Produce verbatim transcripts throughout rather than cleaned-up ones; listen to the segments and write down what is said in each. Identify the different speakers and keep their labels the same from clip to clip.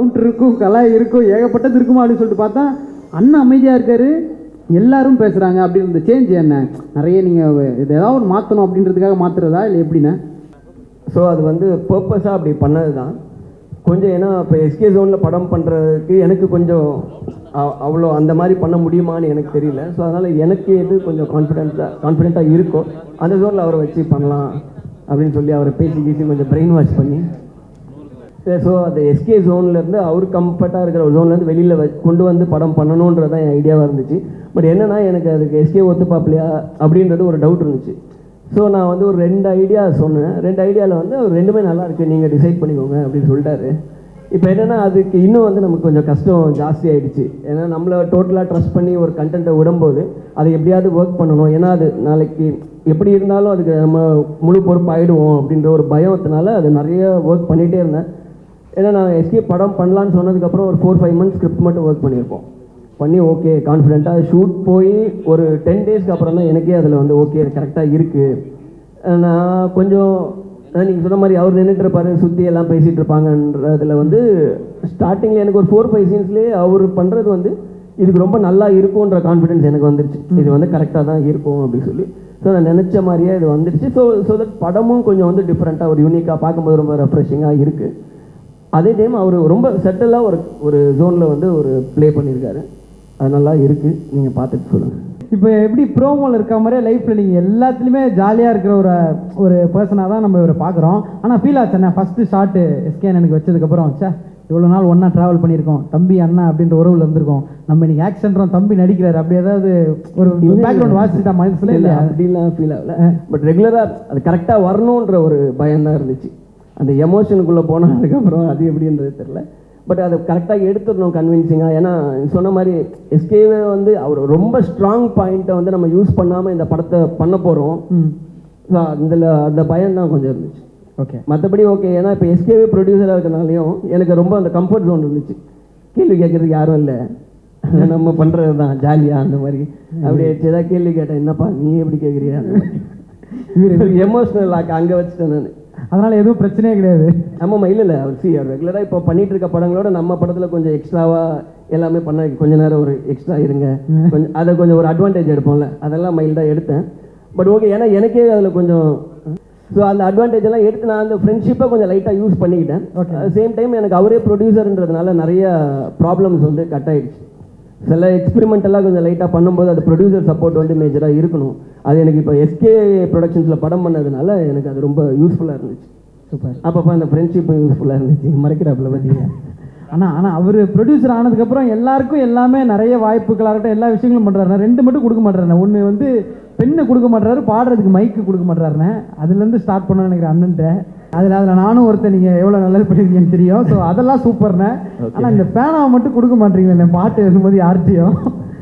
Speaker 1: Counter இருக்கும், கலாய் இருக்கும், ஏகப்பட்டது இருக்குமா அப்படின்னு சொல்லிட்டு பார்த்தா அண்ணன் அமைதியாக இருக்காரு, எல்லாரும் பேசுகிறாங்க. அப்படி இந்த சேஞ்ச் என்ன? நிறைய நீங்கள் இது ஏதாவது ஒரு மாற்றணும் அப்படின்றதுக்காக மாற்றுறதா இல்லை எப்படின்னா?
Speaker 2: ஸோ அது வந்து பர்பஸாக அப்படி பண்ணது தான் கொஞ்சம். ஏன்னா இப்போ எஸ்கே ஜோனில் படம் பண்ணுறதுக்கு எனக்கு கொஞ்சம் அவ்வளோ அந்த மாதிரி பண்ண முடியுமான்னு எனக்கு தெரியல. ஸோ அதனால் எனக்கு எது கொஞ்சம் கான்ஃபிடென்ட்டாக கான்ஃபிடென்ட்டாக இருக்கோ அந்த ஜோனில் அவரை வச்சு பண்ணலாம் அப்படின்னு சொல்லி அவரை பேசி பேசி கொஞ்சம் பிரெயின் வாஷ் பண்ணி, ஸோ அந்த எஸ்கே ஜோன்லேருந்து அவர் கம்ஃபர்ட்டாக இருக்கிற ஒரு ஜோன்லேருந்து வெளியில் வ கொண்டு வந்து படம் பண்ணணுன்றது தான் என் ஐடியாவாக இருந்துச்சு. பட் என்னென்னா எனக்கு அதுக்கு எஸ்கே ஒத்துப்பாப்லையா அப்படின்றது ஒரு டவுட் இருந்துச்சு. ஸோ நான் வந்து ஒரு ரெண்டு ஐடியா சொன்னேன். ரெண்டு ஐடியாவில் வந்து அவர் ரெண்டுமே நல்லா இருக்குது, நீங்கள் டிசைட் பண்ணிக்கோங்க அப்படின்னு சொல்லிட்டாரு. இப்போ என்னென்னா அதுக்கு இன்னும் வந்து நமக்கு கொஞ்சம் கஷ்டம் ஜாஸ்தி ஆகிடுச்சு. ஏன்னா நம்மளை டோட்டலாக ட்ரஸ்ட் பண்ணி ஒரு கண்டென்ட்டை விடும்போது அதை எப்படியாவது ஒர்க் பண்ணணும். ஏன்னா அது நாளைக்கு எப்படி இருந்தாலும் அதுக்கு நம்ம முழு பொறுப்பு ஆகிடுவோம் அப்படின்ற ஒரு பயத்தினால அது நிறைய ஒர்க் பண்ணிகிட்டே இருந்தேன். ஏன்னா நான் எஸ்கே படம் பண்ணலான்னு சொன்னதுக்கப்புறம் ஒரு ஃபோர் ஃபைவ் மந்த்ஸ் ஸ்கிரிப்ட் மட்டும் ஒர்க் பண்ணியிருப்போம். பண்ணி ஓகே கான்ஃபிடென்ட்டாக ஷூட் போய் ஒரு டென் டேஸ்க்கு அப்புறம் தான் எனக்கே அதில் வந்து ஓகே கரெக்டாக இருக்குது. நான் கொஞ்சம் நீங்கள் சொன்ன மாதிரி அவர் நின்றுட்டு இருப்பாரு, சுற்றி எல்லாம் பேசிகிட்டு இருப்பாங்கன்றதில் வந்து ஸ்டார்டிங்கில் எனக்கு ஒரு ஃபோர் ஃபைவ் சீன்ஸ்லேயே அவர் பண்ணுறது வந்து இதுக்கு ரொம்ப நல்லா இருக்கும்ன்ற கான்ஃபிடென்ஸ் எனக்கு வந்துருச்சு. இது வந்து கரெக்டாக தான் இருக்கும் அப்படின்னு சொல்லி. ஸோ நான் நினச்ச மாதிரியே இது வந்துடுச்சு. ஸோ ஸோ தட் படமும் கொஞ்சம் வந்து டிஃப்ரெண்ட்டாக ஒரு யூனிக்காக பார்க்கும்போது ரொம்ப ரெஃப்ரெஷிங்காக இருக்குது. அதே டைம் அவர் ரொம்ப செட்டிலாக ஒரு ஒரு ஜோனில் வந்து ஒரு ப்ளே பண்ணியிருக்காரு. அது நல்லா இருக்குது, நீங்கள் பார்த்துட்டு சொல்லுங்கள்.
Speaker 1: இப்போ எப்படி ப்ரோமோவில் இருக்க மாதிரியே லைஃப்பில் நீங்கள் எல்லாத்துலேயுமே ஜாலியாக இருக்கிற ஒரு ஒரு பர்சனாக தான் நம்ம இவரை பார்க்குறோம். ஆனால் ஃபீல் ஆச்சுண்ணே ஃபஸ்ட்டு ஷார்ட்டு எஸ்கேன் எனக்கு வச்சதுக்கப்புறம் சே இவ்வளோ நாள் ஒன்றா ட்ராவல் பண்ணியிருக்கோம், தம்பி அண்ணா அப்படின்ற உறவில் இருந்திருக்கோம், நம்ம இன்னைக்கு ஆக்ஷன்றோம், தம்பி நடிக்கிறாரு, அப்படி ஏதாவது ஒரு பேக்ரவுண்ட் வாசிச்சுட்டா மனசில் இல்லை
Speaker 2: அப்படிலாம் ஃபீல் ஆகல. பட் ரெகுலராக அது கரெக்டாக வரணுன்ற ஒரு பயம் தான் இருந்துச்சு. அந்த எமோஷனுக்குள்ளே போனதுக்கப்புறம் அது எப்படின்றது தெரில. பட் அதை கரெக்டாக எடுத்துடணும் கன்வின்சிங்காக. ஏன்னா சொன்ன மாதிரி எஸ்கேவே வந்து அவர் ரொம்ப ஸ்ட்ராங் பாயிண்ட்டை வந்து நம்ம யூஸ் பண்ணாமல் இந்த படத்தை பண்ண போகிறோம். ஸோ அதில் அந்த பயம் தான் கொஞ்சம் இருந்துச்சு.
Speaker 1: ஓகே,
Speaker 2: மற்றபடி ஓகே. ஏன்னா இப்போ எஸ்கேவே ப்ரொடியூசராக இருக்கிறனாலையும் எனக்கு ரொம்ப அந்த கம்ஃபர்ட் ஜோன் இருந்துச்சு. கேள்வி கேட்குறதுக்கு யாரும் இல்லை, நம்ம பண்ணுறது தான் ஜாலியாக அந்த மாதிரி. அப்படியே ஏதாவது கேள்வி கேட்டேன், என்னப்பா நீ எப்படி கேட்குறியா அந்த மாதிரி எமோஷ்னல் ஆக்க அங்கே வச்சுட்டேன் நான்.
Speaker 1: அதனால் எதுவும் பிரச்சனையே கிடையாது.
Speaker 2: ஆமாம்மா, இல்லை இல்லை அவர் சி அவர் ரெகுலராக இப்போ பண்ணிகிட்டு இருக்க படங்களோட நம்ம படத்தில் கொஞ்சம் எக்ஸ்ட்ராவாக எல்லாமே பண்ண கொஞ்ச நேரம் ஒரு எக்ஸ்ட்ரா இருங்க கொஞ்சம், அதை கொஞ்சம் ஒரு அட்வான்டேஜ் எடுப்போம்ல, அதெல்லாம் மைல்டாக எடுத்தேன். பட் ஓகே, ஏன்னா எனக்கே அதில் கொஞ்சம் ஸோ அந்த அட்வான்டேஜ் எல்லாம் எடுத்து நான் அந்த ஃப்ரெண்ட்ஷிப்பை கொஞ்சம் லைட்டாக யூஸ் பண்ணிக்கிட்டேன். சேம் டைம் எனக்கு அவரே ப்ரொடியூசர்ன்றதுனால நிறைய ப்ராப்ளம்ஸ் வந்து கட் ஆகிடுச்சு. சில எக்ஸ்பெரிமெண்ட் எல்லாம் கொஞ்சம் லைட்டாக பண்ணும்போது அது ப்ரொடியூசர் சப்போர்ட் வந்து மேஜராக இருக்கணும். அது எனக்கு இப்போ எஸ்கே ப்ரொடக்ஷன்ஸில் படம் பண்ணதுனால எனக்கு அது ரொம்ப யூஸ்ஃபுல்லாக இருந்துச்சு. சூப்பர். அப்பப்போ அந்த ஃப்ரெண்ட்ஷிப்பும் யூஸ்ஃபுல்லாக இருந்துச்சு. மறைக்கிறாப்புல பார்த்தீங்க.
Speaker 1: ஆனால் ஆனால் அவர் ப்ரொடியூசர் ஆனதுக்கப்புறம் எல்லாருக்கும் எல்லாமே நிறைய வாய்ப்புகளாகட்டும் எல்லா விஷயங்களும் பண்ணுறாருண்ணே. ரெண்டு மட்டும் கொடுக்க மாட்டேறாருண்ணே. ஒன்று வந்து பெண்ணை கொடுக்க மாட்டுறாரு, பாடுறதுக்கு மைக்கு கொடுக்க மாட்டுறாருண்ணே. அதுலேருந்து ஸ்டார்ட் பண்ணணும்னு நினைக்கிறேன் அண்ணன்ட்ட. அதில் அதில் நானும் ஒருத்தர் நீங்கள் எவ்வளோ நல்லது பண்ணியிருக்கீங்கன்னு தெரியும். ஸோ அதெல்லாம் சூப்பர்ண்ணே. ஆனால் இந்த பேனாவை மட்டும் கொடுக்க மாட்டீங்களே பாட்டு எழுதும்போது யார்கிட்டையும்.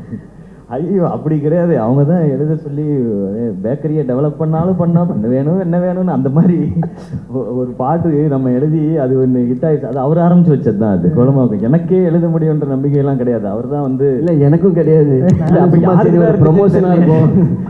Speaker 3: ஐயோ அப்படி கிடையாது, அவங்க தான் எழுத சொல்லி பேக்கரியை டெவலப் பண்ணாலும் பண்ணா பண்ண வேணும் என்ன வேணும்னு அந்த மாதிரி ஒரு பாட்டு நம்ம எழுதி அது ஒன்று ஹிட் ஆயிடுச்சு. அது அவர் ஆரம்பிச்சு வச்சது தான். அது குழம்பு எனக்கே எழுத முடியுன்ற நம்பிக்கையெல்லாம் கிடையாது. அவர் தான் வந்து
Speaker 2: இல்லை எனக்கும் கிடையாது. ப்ரொமோஷனாக இருக்கும்.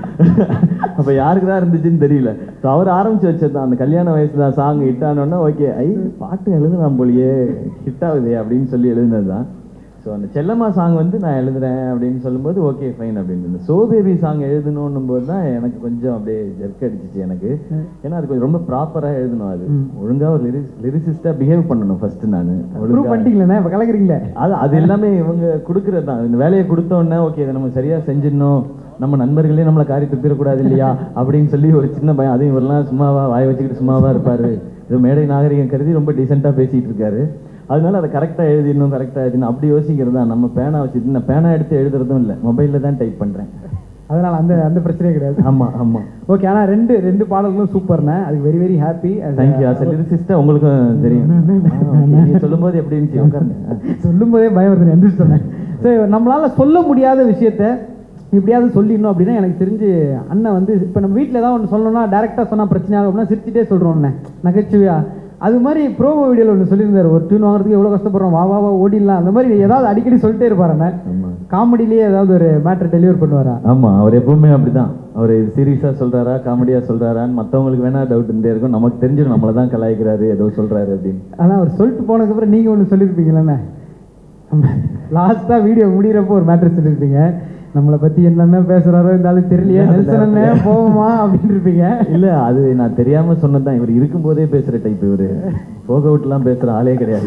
Speaker 3: அப்போ யாருக்கு தான் இருந்துச்சுன்னு தெரியல. ஸோ அவர் ஆரம்பிச்சு வச்சது தான். அந்த கல்யாண வயசு தான் சாங் ஹிட் ஆனோன்னா ஓகே ஐ பாட்டு எழுதுலாம் போலியே ஹிட் ஆகுது அப்படின்னு சொல்லி எழுதுனது தான். ஸோ அந்த செல்லம்மா சாங் வந்து நான் எழுதுறேன் அப்படின்னு சொல்லும்போது ஓகே ஃபைன் அப்படின்னு. சோ பேபி சாங் எழுதணும் போது தான் எனக்கு கொஞ்சம் அப்படியே ஜெர்க் அடிச்சிச்சு எனக்கு. ஏன்னா அது கொஞ்சம் ரொம்ப ப்ராப்பராக எழுதணும். அது ஒழுங்காக ஒரு லிரிக்ஸ் லிரிசிஸ்டாக பிஹேவ் பண்ணணும் ஃபர்ஸ்ட். நான்
Speaker 1: ஒழுங்காக கலக்குறீங்களே
Speaker 3: அது அது எல்லாமே இவங்க கொடுக்குறது தான். இந்த வேலையை கொடுத்தோன்னே ஓகே இதை நம்ம சரியாக செஞ்சிடணும், நம்ம நண்பர்களே நம்மளை காரி துப்பிடக்கூடாது இல்லையா அப்படின்னு சொல்லி ஒரு சின்ன பயம். அதையும் இவரெல்லாம் சும்மாவா வாய் வச்சுக்கிட்டு சும்மாவா இருப்பாரு, இது மேடை நாகரிகம் கருதி ரொம்ப டீசெண்டாக பேசிகிட்டு இருக்காரு. அதனால அதை கரெக்டாக எழுதிடணும் கரெக்டாக எழுதிடணும் அப்படி யோசிக்கிறது தான். நம்ம பேனா வச்சுட்டு நான் பேனா எடுத்து எழுதுறதும் இல்லை, மொபைலில் தான் டைப் பண்ணுறேன்.
Speaker 1: அதனால் அந்த அந்த பிரச்சனையே கிடையாது.
Speaker 3: ஆமாம் ஆமாம்.
Speaker 1: ஓகே. ஆனால் ரெண்டு ரெண்டு பாடல்களும் சூப்பர்ண்ணே. அதுக்கு very very happy.
Speaker 3: Thank you. As லிரிசிஸ்டாக உங்களுக்கும் தெரியும். சொல்லும்போது எப்படி இருந்துச்சு உட்காருங்க.
Speaker 1: சொல்லும் போதே பயம் வருது என்று சொன்னேன். சரி, நம்மளால் சொல்ல முடியாத விஷயத்த இப்படியாவது சொல்லிடணும் அப்படின்னா எனக்கு தெரிஞ்சு அண்ணன் வந்து இப்போ நம்ம வீட்டில் ஏதாவது ஒன்று சொல்லணும்னா டேரெக்டாக சொன்னால் பிரச்சனையாக அப்படின்னா சிரிச்சிட்டே சொல்கிறோம்ண்ணே நகைச்சுவையா. அது மாதிரி ப்ரோமோ வீடியோவில் ஒன்று சொல்லியிருந்தார், ஒரு டியூன் வாங்குறதுக்கு எவ்வளோ கஷ்டப்படுறோம், வா வா வா ஓடிடலாம். அந்த மாதிரி ஏதாவது அடிக்கடி சொல்லிட்டே இருப்பாருண்ணே. காமெடியிலேயே ஏதாவது ஒரு மேட்டர் டெலிவர் பண்ணுவாரா?
Speaker 3: ஆமாம், அவர் எப்பவுமே அப்படிதான். அவர் சீரியஸாக சொல்கிறாரா காமெடியாக சொல்கிறாரான்னு மற்றவங்களுக்கு வேணா டவுட் இருந்தே இருக்கும், நமக்கு தெரிஞ்சிடும் நம்மளை தான் கலாய்க்கிறாரு ஏதோ சொல்கிறாரு அப்படின்னு.
Speaker 1: ஆனால் அவர் சொல்லிட்டு போனதுக்கப்புறம் நீங்கள் ஒன்று சொல்லியிருப்பீங்களே, லாஸ்ட்டாக வீடியோ முடிகிறப்போ ஒரு மேட்ரு சொல்லியிருப்பீங்க, நம்மளை பற்றி என்னென்ன பேசுகிறாரோ இருந்தாலும் தெரியலையே நெல்சன் என்ன போவோமா அப்படின்னு இருப்பீங்க.
Speaker 3: இல்லை அது நான் தெரியாமல் சொன்னது தான். இவர் இருக்கும்போதே பேசுகிற டைப், இவர் போக அவுட்லாம் பேசுகிற ஆளே கிடையாது.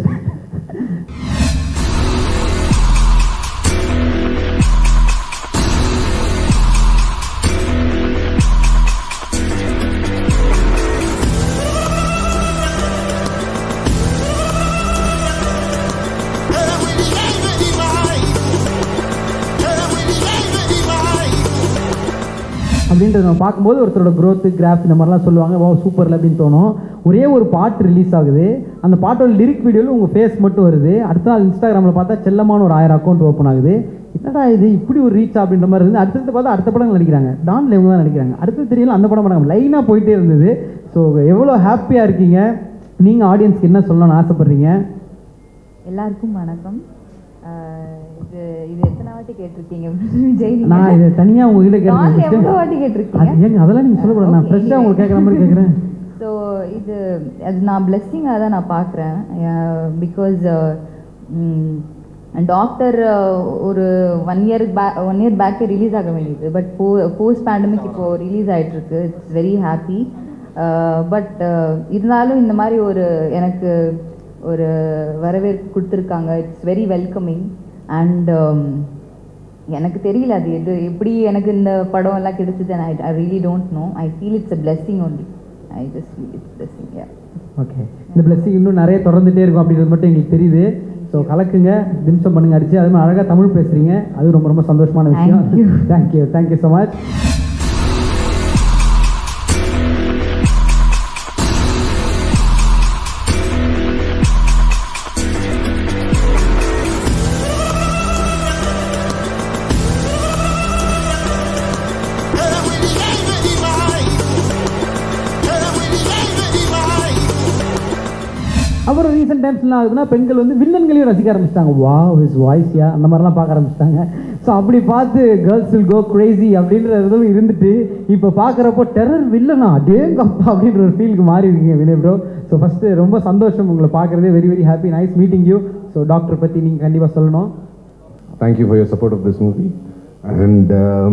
Speaker 1: அப்படின்றத நம்ம பார்க்கும்போது ஒருத்தரோட க்ரோத்து கிராஃப் இந்த மாதிரிலாம் சொல்லுவாங்க, வா சூப்பரில் அப்படின்னு தோணும். ஒரே ஒரு பாட்டு ரிலீஸ் ஆகுது, அந்த பாட்டோட லிரிக் வீடியோவில் உங்கள் ஃபேஸ் மட்டும் வருது. அடுத்த நாள் இன்ஸ்டாகிராமில் பார்த்தா செல்லமான ஒரு ஆயிரம் அக்கௌண்ட் ஓப்பன் ஆகுது. என்னடா இது இப்படி ஒரு ரீச் அப்படின்ற மாதிரி இருந்தது. அடுத்தது பார்த்தா அடுத்த படங்கள் நடிக்கிறாங்க, டான்ல இவங்க தான் நடிக்கிறாங்க, அடுத்தது தெரியல அந்த படம் படம் லைனாக போயிட்டே இருந்தது. ஸோ எவ்வளோ ஹாப்பியாக இருக்கீங்க, நீங்கள் ஆடியன்ஸ்க்கு என்ன சொல்லணும்னு ஆசைப்பட்றீங்க?
Speaker 4: எல்லாருக்கும் வணக்கம். இது இது எத்தனை வாட்டி கேட்டிருக்கீங்க விஜய்?
Speaker 1: நான் இதை தனியாக உங்ககிட்ட கேட்குறேன்.
Speaker 4: எவ்வளோ வாட்டி கேட்டிருக்கீங்க?
Speaker 1: ஏங்க அதெல்லாம் நீங்கள் சொல்லக்கூடாது, நான் ஃப்ரெஷ்ஷாக உங்களுக்கு கேட்குற மாதிரி கேட்குறேன்.
Speaker 4: ஸோ இது அது நான் பிளெஸ்ஸிங்காக தான் நான் பார்க்குறேன். பிகாஸ் டாக்டர் ஒரு ஒன் இயருக்கு பேக் ஒன் இயர் பேக்கே ரிலீஸ் ஆக வேண்டியது, பட் போ போஸ்ட் பேண்டமிக் இப்போது ரிலீஸ் ஆகிட்டுருக்கு. It's very happy. பட் இருந்தாலும் இந்த மாதிரி ஒரு எனக்கு ஒரு வரவேற்பு கொடுத்துருக்காங்க. It's very welcoming. அண்ட் எனக்கு தெரியல அது எது எப்படி எனக்கு இந்த படம் எல்லாம் கிடைச்சது. I I really don't know. I feel it's a blessing only. I just feel it's blessing. Yeah
Speaker 1: okay, இந்த பிளெஸ்ஸிங் இன்னும் நிறைய தொடர்ந்துட்டே இருக்கும் அப்படின்றது மட்டும் எங்களுக்கு தெரியுது. ஸோ கலக்குங்க, திம்சம் பண்ணுங்க அடிச்சு. அது மாதிரி அழகாக தமிழ் பேசுகிறீங்க, அது ரொம்ப ரொம்ப சந்தோஷமான விஷயம். Thank you thank you so much. அப்புறம் ரீசெண்ட் டைம்ஸ்லாம் ஆகுதுன்னா பெண்கள் வந்து வில்லன்களையும் ரசிக்க ஆரம்பிச்சிட்டாங்க. வா ஹிஸ் வாய்ஸ்யா அந்த மாதிரிலாம் பார்க்க ஆரம்பிச்சிட்டாங்க. ஸோ அப்படி பார்த்து கேர்ள்ஸ் வில் கோ கிரேசி அப்படின்றதும் இருந்துட்டு இப்போ பார்க்குறப்போ டெரர் வில்லனா டேங்கப்பா அப்படின்ற ஒரு ஃபீலுக்கு மாறி இருக்கீங்க வினய் ப்ரோ. ஸோ ஃபஸ்ட்டு ரொம்ப சந்தோஷம் உங்களை பார்க்குறதே. Very very happy, nice meeting you. So doctor பற்றி நீங்கள் கண்டிப்பாக சொல்லணும்.
Speaker 5: Thank you for your support of this movie. And um,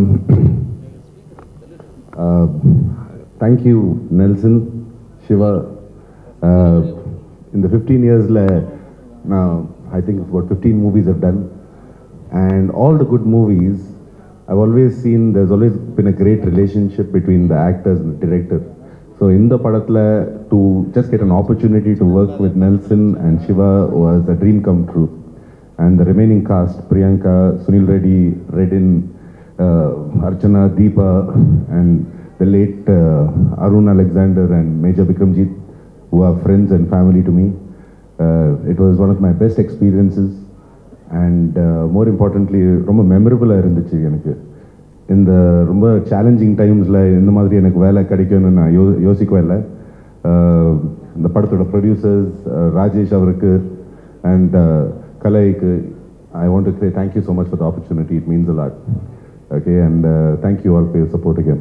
Speaker 5: uh, thank you, Nelson, Shiva. Uh, in the fifteen years, now I think about fifteen movies I've done. And all the good movies, I've always seen there's always been a great relationship between the actors and the director. So in the Padatla, to just get an opportunity to work with Nelson and Shiva was a dream come true. And the remaining cast, Priyanka, Sunil Reddy, Redin, uh, Archana, Deepa, and the late uh, Arun Alexander and Major Bikramjit, who are friends and family to me. Uh, it was one of my best experiences, and uh, more importantly, ரொம்ப மெமரபுளாக இருந்துச்சு எனக்கு. இந்த ரொம்ப challenging டைம்ஸில் இந்த மாதிரி எனக்கு வேலை கிடைக்கும்னு நான் யோ யோசிக்கவே இல்லை. இந்த படத்தோட ப்ரொடியூசர்ஸ் ராஜேஷ் அவருக்கு அண்ட் கலைக்கு I want to say thank you so much for the opportunity. It means a lot. Okay, and uh, thank you all for your support again.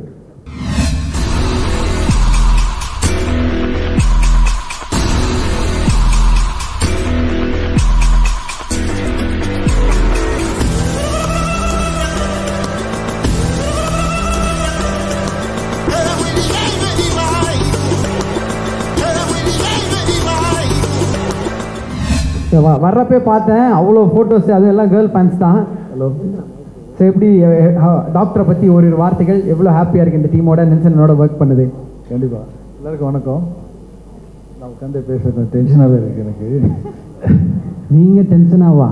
Speaker 1: வர்றப்பே பார்த்தேன் அவ்வளோ ஃபோட்டோஸ், அது எல்லாம் கேர்ள் ஃபேன்ஸ் தான். ஹலோ, ஸோ எப்படி டாக்டரை பற்றி ஒரு வார்த்தைகள், எவ்வளோ ஹாப்பியாக இருக்குது இந்த டீமோட நெல்சனோட ஒர்க் பண்ணுது?
Speaker 6: கண்டிப்பாக எல்லாருக்கும் வணக்கம். நான் உட்காந்து பேசுகிறேன், டென்ஷனாகவே இருக்குது எனக்கு.
Speaker 1: நீங்கள் டென்ஷனாவா?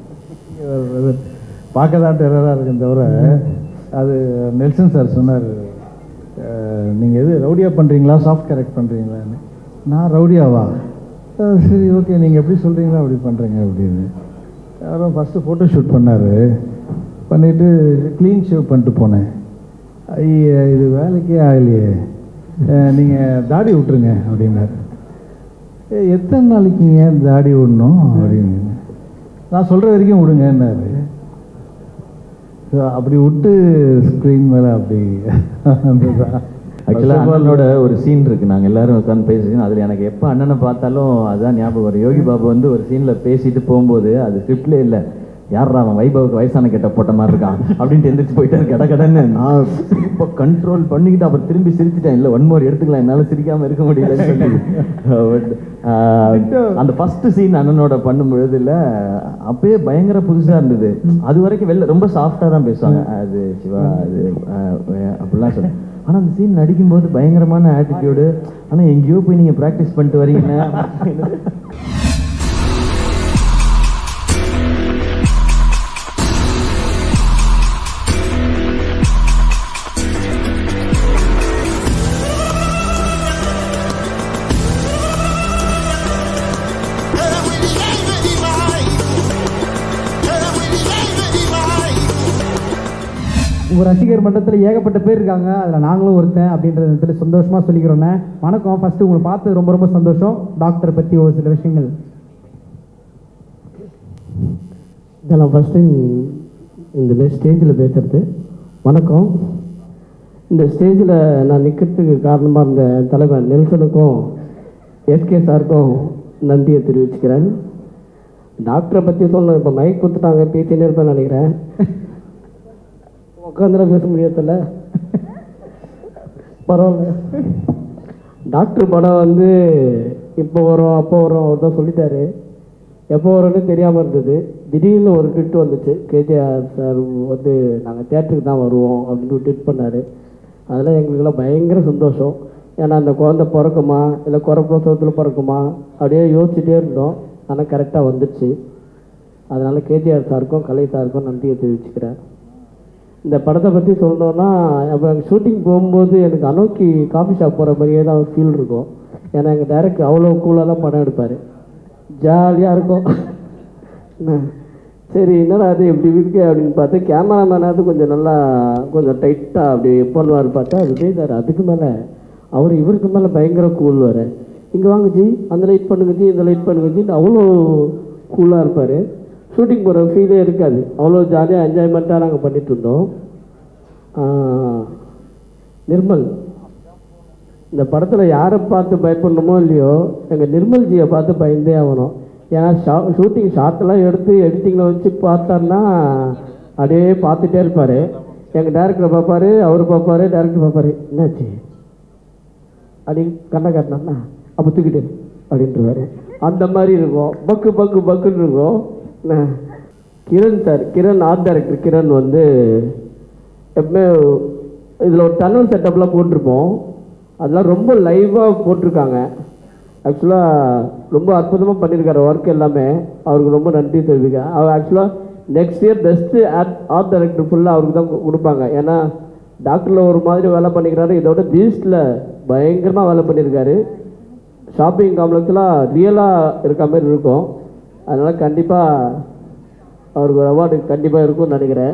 Speaker 6: பார்க்க தான் டெரராக இருக்குன்னு தவிர, அது நெல்சன் சார் சொன்னார், நீங்கள் எது ரவுடியாக பண்ணுறீங்களா சாஃப்ட் கேரக்ட் பண்ணுறீங்களான்னு. நான் ரவுடியாவா? சரி ஓகே, நீங்கள் எப்படி சொல்கிறீங்களோ அப்படி பண்ணுறீங்க அப்படின்னு. அப்புறம் ஃபஸ்ட்டு ஃபோட்டோ ஷூட் பண்ணார், பண்ணிவிட்டு க்ளீன் ஷேவ் பண்ணிட்டு போனேன். ஐய இது வேலைக்கே ஆகலையே, நீங்கள் தாடி விட்டுருங்க அப்படின்னாரு. எத்தனை நாளைக்கு ஏன் தாடி விடணும் அப்படின்னு. நான் சொல்கிற வரைக்கும் விடுங்கன்னாரு. ஸோ அப்படி விட்டு ஸ்க்ரீன் மேலே அப்படி
Speaker 3: ஆக்சுவலாக அண்ணனோட ஒரு சீன் இருக்குது, நாங்கள் எல்லாரும் உட்காந்து பேசுகிறோம். அதில் எனக்கு எப்போ அண்ணனை பார்த்தாலும் அதுதான் ஞாபகம் வரும். யோகி பாபு வந்து ஒரு சீனில் பேசிட்டு போகும்போது அது ஸ்கிரிப்ட்லேயே இல்லை, யாரா அவன் வைபவுக்கு வயசான கெட்ட போட்ட மாதிரி இருக்கான் அப்படின்ட்டு எந்திரிச்சு போயிட்டாரு கட கடன்னு. நான் இப்போ கண்ட்ரோல் பண்ணிக்கிட்டு அப்புறம் திரும்பி சிரிச்சிட்டேன். இல்லை ஒன் மோர் எடுத்துக்கலாம், என்னால் சிரிக்காமல் இருக்க முடியலன்னு சொல்லி. அந்த ஃபர்ஸ்ட் சீன் அண்ணனோட பண்ணும் பொழுது இல்லை அப்பயே பயங்கர புதுசாக இருந்தது. அது வரைக்கும் வெளில ரொம்ப சாஃப்டாக தான் பேசுவாங்க, அது சிவா அது அப்படிலாம் சொல்ல. ஆனால் அந்த சீன் நடிக்கும்போது பயங்கரமான ஆட்டிடியூடு. ஆனால் எங்கேயோ போய் நீங்கள் ப்ராக்டிஸ் பண்ணிட்டு வரீங்கன்னா
Speaker 1: உங்கள் ரசிகர் மன்றத்தில் ஏகப்பட்ட பேர் இருக்காங்க, அதில் நாங்களும் ஒருத்தன் அப்படின்ற இடத்துல சந்தோஷமாக சொல்லிக்கிறோன்னே. வணக்கம். ஃபஸ்ட்டு உங்களை பார்த்து ரொம்ப ரொம்ப சந்தோஷம். டாக்டரை பற்றி ஒரு சில விஷயங்கள்.
Speaker 7: இதெல்லாம் ஃபஸ்ட் டைம் இந்த மாதிரி ஸ்டேஜில் பேசுகிறது. வணக்கம். இந்த ஸ்டேஜில் நான் நிற்கிறதுக்கு காரணமாக இருந்த தலைவர் நெல்சனுக்கும் எஸ்கே சாருக்கும் நன்றியை தெரிவிச்சுக்கிறேன். டாக்டரை பற்றி சொல்லணும், இப்போ மைக் கொடுத்துட்டாங்க, பேசினே இருப்பேன்னு நினைக்கிறேன். உட்காந்துலாம் பேச முடியாதுல்ல, பரவாயில்ல. டாக்டர் படம் வந்து இப்போ வரும் அப்போ வரும் அவர் தான் சொல்லிட்டாரு. எப்போ வரும்னு தெரியாமல் இருந்தது. திடீர்னு ஒரு ட்விட் வந்துச்சு, கேஜிஆர் சார் வந்து நாங்கள் தேட்டருக்கு தான் வருவோம் அப்படின்னு ட்விட் பண்ணார். அதெல்லாம் எங்களுக்கெல்லாம் பயங்கர சந்தோஷம். ஏன்னா அந்த குழந்தை பிறக்குமா இல்லை குறை பிரசவத்தில் பிறக்குமா அப்படியே யோசிச்சுட்டே இருந்தோம். ஆனால் கரெக்டாக வந்துடுச்சு. அதனால் கேஜிஆர் சாருக்கும் கலை சாருக்கும் நன்றியை தெரிவிச்சுக்கிறேன். இந்த படத்தை பற்றி சொல்லணுன்னா, அப்போ ஷூட்டிங் போகும்போது எனக்கு அனோக்கி காஃபி ஷாப் போகிற மாதிரியே தான் ஃபீல் இருக்கும். ஏன்னா எங்கள் டைரக்டர் அவ்வளோ கூலாக தான் படம் எடுப்பார், ஜாலியாக இருக்கும். சரி என்னடா அது எப்படி இருக்கு அப்படின்னு பார்த்து கேமராமேனாவது கொஞ்சம் நல்லா கொஞ்சம் டைட்டாக அப்படி பண்ணுவார் பார்த்தா விஜய் சார் அதுக்கு மேலே அவர் இவருக்கு மேலே பயங்கர கூல் வர. இங்கே வாங்க ஜி, அந்த லைட் பண்ணுங்க ஜி, இந்த லைட் பண்ணுங்க ஜின்னு அவ்வளோ கூலாக இருப்பார். ஷூட்டிங் போகிற ஃபீலே இருக்காது, அவ்வளோ ஜாலியாக என்ஜாய்மெண்ட்டாக நாங்கள் பண்ணிகிட்டு இருந்தோம். நிர்மல், இந்த படத்தில் யாரை பார்த்து பயப்படணுமோ இல்லையோ எங்கள் நிர்மல்ஜியை பார்த்து பயந்தே ஆகணும். ஏன்னா ஷா ஷூட்டிங் ஷார்ட்டெல்லாம் எடுத்து எடிட்டிங்கில் வச்சு பார்த்தாருன்னா அப்படியே பார்த்துட்டே இருப்பார். எங்கள் டேரக்டரை பார்ப்பார், அவர் பார்ப்பார், டேரக்டர் பார்ப்பார், என்னாச்சு அப்படி கண்ணை காட்டினா அப்போ தூக்கிட்டு அப்படின்ட்டுருவார். அந்த மாதிரி இருக்கும், பக்கு பக்கு பக்குன்னு இருக்கும். Kiran sir, Kiran art director Kiran வந்து எப்பவுமே இதில் ஒரு டனல் செட்டப்லாம் போட்டிருப்போம், அதெல்லாம் ரொம்ப லைவாக போட்டிருக்காங்க. ஆக்சுவலாக ரொம்ப அற்புதமாக பண்ணியிருக்காரு ஒர்க் எல்லாமே. அவருக்கு ரொம்ப நன்றி தெரிவிக்கிறேன். அவர் ஆக்சுவலாக next year best art art director ஃபுல்லாக அவருக்கு தான் கொடுப்பாங்க. ஏன்னா டாக்டரில் ஒரு மாதிரி வேலை பண்ணிக்கிறாரு, இதோட பீஸ்டில் பயங்கரமாக வேலை பண்ணியிருக்காரு. ஷாப்பிங் காம்ப்ளெக்ஸ்லாம் ரியலாக இருக்க மாதிரி இருக்கும். அதனால் கண்டிப்பாக அவருக்கு ஒரு அவார்டு கண்டிப்பாக இருக்கும்னு நினைக்கிறேன்.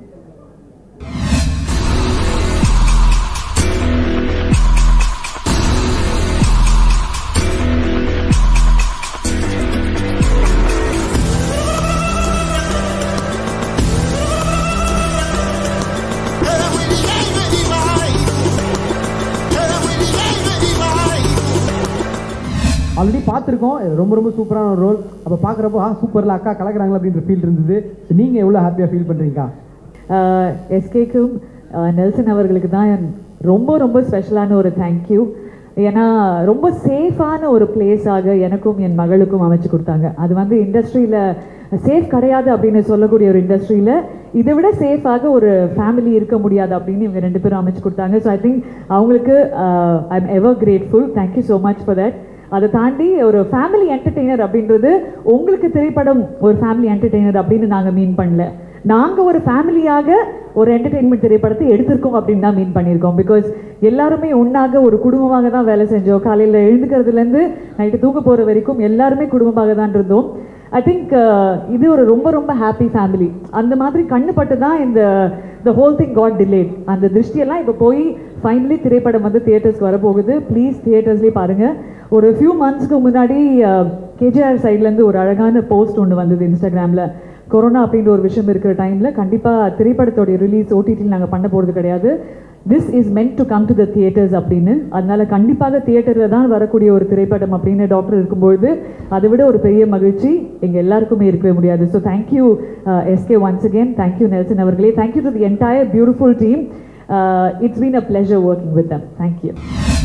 Speaker 1: ஆல்ரெடி பார்த்துருக்கோம், ரொம்ப ரொம்ப சூப்பரான ஒரு ரோல். அப்போ பார்க்குறப்போ ஆ சூப்பரில் அக்கா கலக்கிறாங்களா அப்படின்ற ஃபீல் இருந்தது. ஸோ நீங்கள் எவ்வளோ ஹாப்பியாக ஃபீல் பண்ணுறீங்கக்கா?
Speaker 8: எஸ்கேக்கும் நெல்சன் அவர்களுக்கு தான் ரொம்ப ரொம்ப ஸ்பெஷலான ஒரு தேங்க்யூ. ஏன்னா ரொம்ப சேஃபான ஒரு பிளேஸாக எனக்கும் என் மகளுக்கும் அமைச்சு கொடுத்தாங்க. அது வந்து இண்டஸ்ட்ரியில் சேஃப் கிடையாது அப்படின்னு சொல்லக்கூடிய ஒரு இண்டஸ்ட்ரியில் இதை விட சேஃபாக ஒரு ஃபேமிலி இருக்க முடியாது அப்படின்னு இவங்க ரெண்டு பேரும் அமைச்சு கொடுத்தாங்க. ஸோ ஐ திங்க் அவங்களுக்கு I am ever grateful. Thank you so much for that. அதை தாண்டி ஒரு ஃபேமிலி என்டர்டெய்னர் அப்படின்றது உங்களுக்கு திரைப்படம் ஒரு ஃபேமிலி என்டர்டெய்னர் அப்படின்னு நாங்கள் மீன் பண்ணல. நாங்கள் ஒரு ஃபேமிலியாக ஒரு என்டர்டெயின்மெண்ட் திரைப்படத்தை எடுத்திருக்கோம் அப்படின்னு தான் மீன் பண்ணியிருக்கோம். பிகாஸ் எல்லாருமே ஒன்றாக ஒரு குடும்பமாக தான் வேலை செஞ்சோம். காலையில் எழுந்துக்கிறதுலேருந்து நைட்டு தூங்க போகிற வரைக்கும் எல்லாருமே குடும்பமாக தான் இருந்தோம். ஐ திங்க் இது ஒரு ரொம்ப ரொம்ப ஹாப்பி ஃபேமிலி. அந்த மாதிரி கண்ணுப்பட்டு தான் இந்த the whole thing got delayed. அந்த திருஷ்டியெல்லாம் இப்போ போய் ஃபைனலி திரைப்படம் வந்து தியேட்டர்ஸ்க்கு வரப்போகுது. ப்ளீஸ் தியேட்டர்ஸ்லேயே பாருங்கள். ஒரு ஃபியூ மந்த்ஸ்க்கு முன்னாடி கேஜிஆர் சைட்லேருந்து ஒரு அழகான போஸ்ட் ஒன்று வந்தது இன்ஸ்டாகிராமில். கொரோனா அப்படின்ற ஒரு விஷயம் இருக்கிற டைமில் கண்டிப்பாக திரைப்படத்தோடைய ரிலீஸ் ஓடிடியில் நாங்கள் பண்ண போகிறது கிடையாது. This is meant to come to the theatres அப்படின்னு. அதனால கண்டிப்பாக தியேட்டரில் தான் வரக்கூடிய ஒரு திரைப்படம் அப்படின்னு டாக்டர் இருக்கும்பொழுது அதை விட ஒரு பெரிய மகிழ்ச்சி எங்கள் எல்லாருக்குமே இருக்கவே முடியாது. So thank you SK once again. Thank you Nelson அவர்களே. Thank you to the entire beautiful team. It's been a pleasure working with them. Thank you.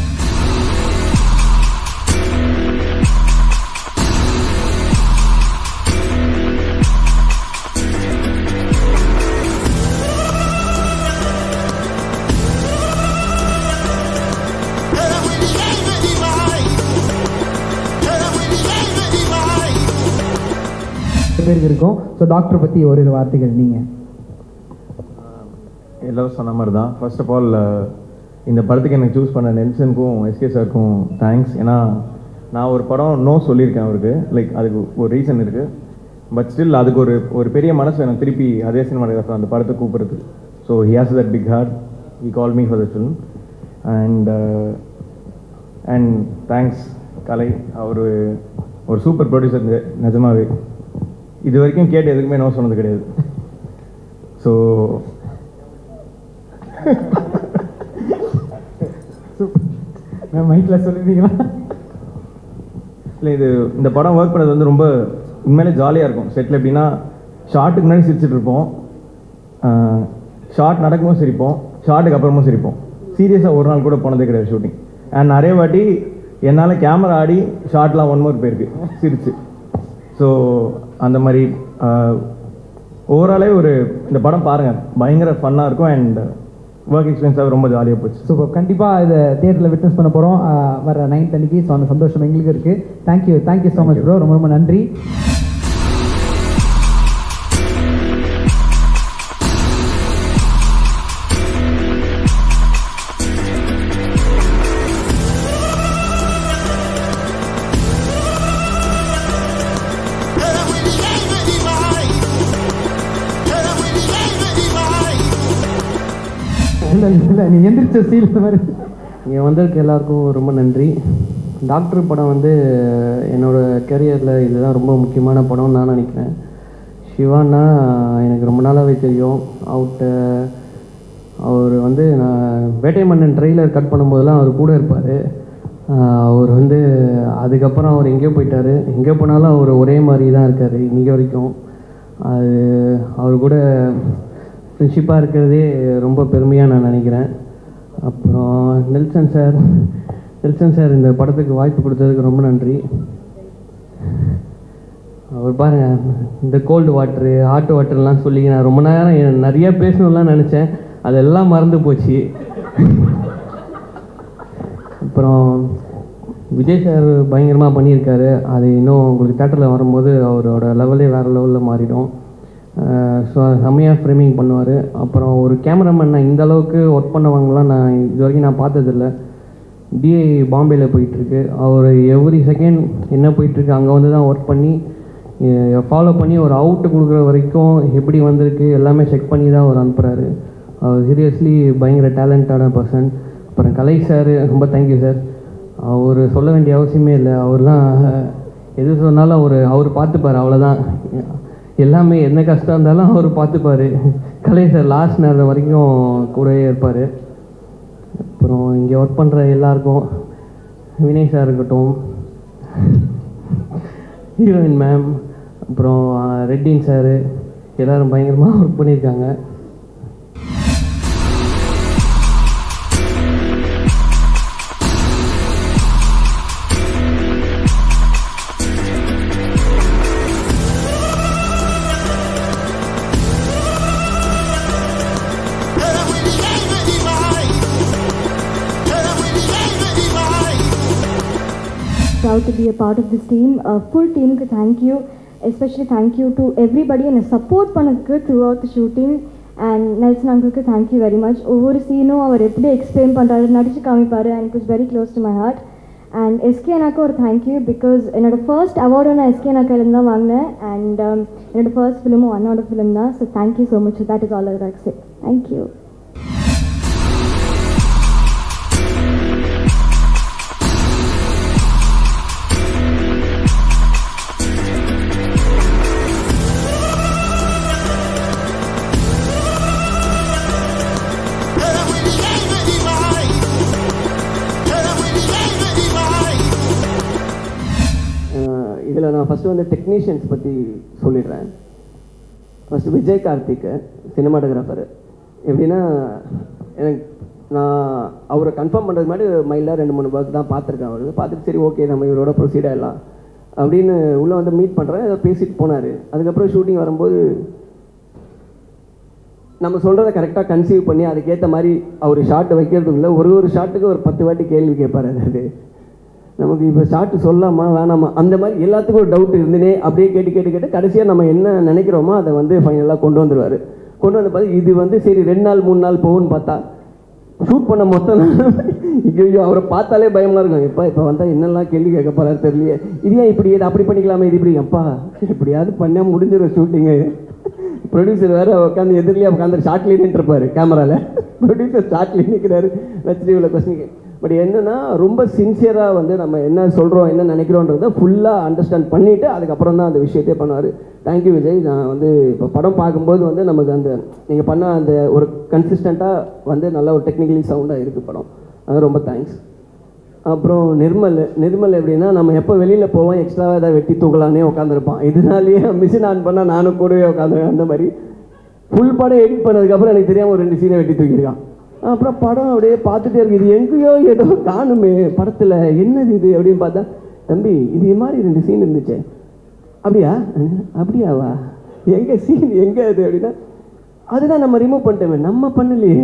Speaker 1: பேருக்கு இருக்கும். ஸோ டாக்டர் பற்றி ஒரு வார்த்தைகள் நீங்கள்.
Speaker 3: எல்லோரும் சொன்ன மாதிரி தான். ஃபர்ஸ்ட் ஆஃப் ஆல் இந்த படத்துக்கு எனக்கு சூஸ் பண்ண நெல்சனுக்கும் எஸ்கே சாருக்கும் தேங்க்ஸ். ஏன்னா நான் ஒரு படம் நோ சொல்லியிருக்கேன் அவருக்கு. லைக் அதுக்கு ஒரு ரீசன் இருக்குது. பட் ஸ்டில் அதுக்கு ஒரு ஒரு பெரிய மனசு வேணும் திருப்பி அதே சினிமாட்டோகிராஃபர் அந்த படத்தை கூப்பிடுறது. So he has that big heart. He call me for the film. And and thanks Kalai. அவர் ஒரு சூப்பர் ப்ரொடியூசர் நிஜமாவே. இது வரைக்கும் கேட்டு எதுக்குமே நோ சொன்னது கிடையாது. ஸோ
Speaker 1: மைக்கில் சொல்லியிருந்தீங்களா?
Speaker 3: இல்லை, இது இந்த படம் ஒர்க் பண்ணது வந்து ரொம்ப உண்மையிலே ஜாலியாக இருக்கும். செட்டில் எப்படின்னா ஷார்ட்டுக்கு முன்னாடி சிரிச்சுட்டு இருப்போம், ஷார்ட் நடக்கும்போது சிரிப்போம், ஷார்ட்டுக்கு அப்புறமும் சிரிப்போம். சீரியஸாக ஒரு நாள் கூட போனதே கிடையாது ஷூட்டிங். அண்ட் நிறைய வாட்டி என்னால் கேமரா ஆடி ஷார்ட்லாம் ஒன் மோர் போயிருக்கு சிரிச்சு. ஸோ அந்த மாதிரி ஓவராலே ஒரு இந்த படம் பாருங்கள், பயங்கர ஃபன்னாக இருக்கும். அண்ட் ஒர்க் எக்ஸ்பீரியன்ஸாக ரொம்ப ஜாலியாக போச்சு.
Speaker 1: ஸோ கண்டிப்பாக இதை தியேட்டரில் விட்னஸ் பண்ண போகிறோம் வர நைன்த் அன்னைக்கு. ஸோ அந்த சந்தோஷம் எங்களுக்கு இருக்குது. Thank you thank you so much bro. ரொம்ப ரொம்ப நன்றி. இல்லை இல்லை நீ எந்திரிச்ச சீல் மாதிரி.
Speaker 2: இங்கே வந்திருக்க எல்லாருக்கும் ரொம்ப நன்றி. டாக்டர் படம் வந்து என்னோடய கெரியரில் இதுதான் ரொம்ப முக்கியமான படம்னு நான் நினைக்கிறேன். சிவானா எனக்கு ரொம்ப நாளாகவே தெரியும். அவர்கிட்ட அவர் வந்து நான் வேட்டை மன்னன் ட்ரெய்லர் கட் பண்ணும்போதெல்லாம் அவர் கூட இருப்பார். அவர் வந்து அதுக்கப்புறம் அவர் எங்கேயோ போயிட்டார். எங்கே போனாலும் அவர் ஒரே மாதிரி தான் இருக்கார் இன்றைக்கி வரைக்கும். அது அவர் கூட ஃப்ரெண்ட்ஷிப்பாக இருக்கிறதே ரொம்ப பெருமையாக நான் நினைக்கிறேன். அப்புறம் நெல்சன் சார் நெல்சன் சார் இந்த படத்துக்கு வாய்ப்பு கொடுத்ததுக்கு ரொம்ப நன்றி. அவர் பாருங்கள், இந்த கோல்டு வாட்ரு ஹாட் வாட்டர்லாம் சொல்லி நான் ரொம்ப நேரம் நிறைய பேசணும்லாம் நினச்சேன். அதெல்லாம் மறந்து போச்சு. அப்புறம் விஜய் சார் பயங்கரமாக பண்ணியிருக்காரு. அது இன்னும் உங்களுக்கு தேட்டரில் வரும்போது அவரோட லெவலே வேறு லெவலில் மாறிடும். ஸோ செம்மையாக ஃப்ரேமிங் பண்ணுவார். அப்புறம் ஒரு கேமராமேன் நான் இந்த அளவுக்கு ஒர்க் பண்ணவங்களாம் நான் இது வரைக்கும் நான் பார்த்ததில்ல. டிஐ பாம்பேயில் போயிட்டுருக்கு. அவர் எவ்ரி செகண்ட் என்ன போயிட்டுருக்கு அங்கே வந்து தான் ஒர்க் பண்ணி ஃபாலோ பண்ணி ஒரு அவுட்டு கொடுக்குற வரைக்கும் எப்படி வந்திருக்கு எல்லாமே செக் பண்ணி தான் அவர் அனுப்புகிறாரு. அவர் சீரியஸ்லி பயங்கர டேலண்டான பர்சன். அப்புறம் கலை சார் ரொம்ப தேங்க்யூ சார். அவர் சொல்ல வேண்டிய அவசியமே இல்லை. அவர்லாம் எது சொன்னாலும் அவர் அவர் பார்த்துப்பார், அவ்வளோதான். எல்லாமே என்ன கஷ்டம் இருந்தாலும் அவர் பார்த்துப்பார். கலை சார் லாஸ்ட் நேரம் வரைக்கும் கூடவே இருப்பார். அப்புறம் இங்கே ஒர்க் பண்ணுற எல்லாருக்கும், வினய் சார் இருக்கட்டும், ஹீரோயின் மேம், அப்புறம் ரெட்டின் சார், எல்லோரும் பயங்கரமாக ஒர்க் பண்ணியிருக்காங்க.
Speaker 9: Proud to be a part of this team. Uh, full team ku thank you. Especially thank you to everybody and support பண்ணதுக்கு throughout the shooting. And Nelson uncle ku thank you very much. ஒவ்வொரு சீனும் அவர் எப்படி explain பண்ணுறாரு, நடிச்சு காமிப்பார். And it was very close to my heart. And SK அண்ணாக்கு ஒரு thank you because என்னோட ஃபர்ஸ்ட் அவார்டு நான் எஸ்கே அண்ணாக்கில் தான் வாங்கினேன். அண்ட் um, என்னோட ஃபர்ஸ்ட் ஃபிலிமும் அண்ணாவோட ஃபிலிம் தான். So thank you so much. That is all I like to say. Thank you.
Speaker 2: நான் ஃபஸ்ட்டு வந்து டெக்னீஷியன்ஸ் பற்றி சொல்லிடுறேன். First Vijay Karthik cinematographer. எப்படின்னா எனக்கு நான் அவரை கன்ஃபார்ம் பண்ணுறதுக்கு முன்னாடி மைண்டில் ரெண்டு மூணு ஒர்க் தான் பார்த்துருக்கேன். அவருக்கு பார்த்துட்டு சரி ஓகே நம்ம இவரோட ப்ரொசீட் ஆகிடலாம் அப்படின்னு உள்ளே வந்து மீட் பண்ணுறேன். ஏதோ பேசிட்டு போனார். அதுக்கப்புறம் ஷூட்டிங் வரும்போது நம்ம சொல்கிறத கரெக்டாக கன்சீவ் பண்ணி அதுக்கேற்ற மாதிரி அவர் ஷார்ட் வைக்கிறதுக்குள்ள ஒரு ஒரு ஷாட்டுக்கு ஒரு பத்து வாட்டி கேள்வி கேட்பார். அது நமக்கு இப்போ ஷார்ட்டு சொல்லாமா வேணாமா அந்த மாதிரி எல்லாத்துக்கும் ஒரு டவுட் இருந்துனே அப்படியே கேட்டு கேட்டு கேட்டு கடைசியாக நம்ம என்ன நினைக்கிறோமோ அதை வந்து ஃபைனலாக கொண்டு வந்துடுவார். கொண்டு வந்து பார்த்து இது வந்து சரி ரெண்டு நாள் மூணு நாள் போகும்னு பார்த்தா ஷூட் பண்ண மொத்தம் ஐயோ அவரை பார்த்தாலே பயமாக இருக்கும். எப்பா இப்போ வந்தால் என்னெல்லாம் கேள்வி கேட்க போகிறாரு தெரியலையே, இது ஏன் இப்படி இது அப்படி பண்ணிக்கலாமே, இது இப்படி அப்பா எப்படியாவது பண்ணால் முடிஞ்சிடும் ஷூட்டிங்கு. ப்ரொடியூசர் வேறு உட்காந்து எதிரிலேயே உட்காந்து ஷார்ட்லேயே நின்றுருப்பார் கேமராவில். ப்ரொடியூசர் ஷார்ட்லேயே நிற்கிறாரு வச்சுட்டு இவ்வளோ கொஸ்டின். பட் என்னென்னா ரொம்ப சின்சியராக வந்து நம்ம என்ன சொல்கிறோம் என்ன நினைக்கிறோன்றதை ஃபுல்லாக அண்டர்ஸ்டாண்ட் பண்ணிவிட்டு அதுக்கப்புறம் தான் அந்த விஷயத்தையே பண்ணுவார். தேங்க்யூ விஜய். நான் வந்து இப்போ படம் பார்க்கும்போது வந்து நமக்கு அந்த நீங்கள் பண்ண அந்த ஒரு கன்சிஸ்டண்ட்டாக வந்து நல்ல ஒரு டெக்னிக்கலி சவுண்டாக இருக்குது படம். அது ரொம்ப தேங்க்ஸ். அப்புறம் நிர்மல் நிர்மல் எப்படின்னா நம்ம எப்போ வெளியில் போவோம் எக்ஸ்ட்ராவாக ஏதாவது வெட்டி தூக்கலானே உட்காந்துருப்பான். இதனாலேயே மிஷின் ஆன் பண்ணால் நானும் கூடவே உட்காந்துருவேன். அந்த மாதிரி ஃபுல் படம் எடிட் பண்ணதுக்கப்புறம் எனக்கு தெரியாமல் ஒரு ரெண்டு சீனை வெட்டி தூக்கியிருக்கான். அப்புறம் படம் அப்படியே பார்த்துட்டே இருக்குது. இது எங்கேயோ ஏதோ காணுமே படத்தில், என்னது இது அப்படின்னு பார்த்தா தம்பி இது மாதிரி ரெண்டு சீன் இருந்துச்சு. அப்படியா அப்படியாவா எங்கே சீன் எங்கே அது அப்படின்னா அதுதான் நம்ம ரிமூவ் பண்ணிட்டோமே நம்ம பண்ணலையே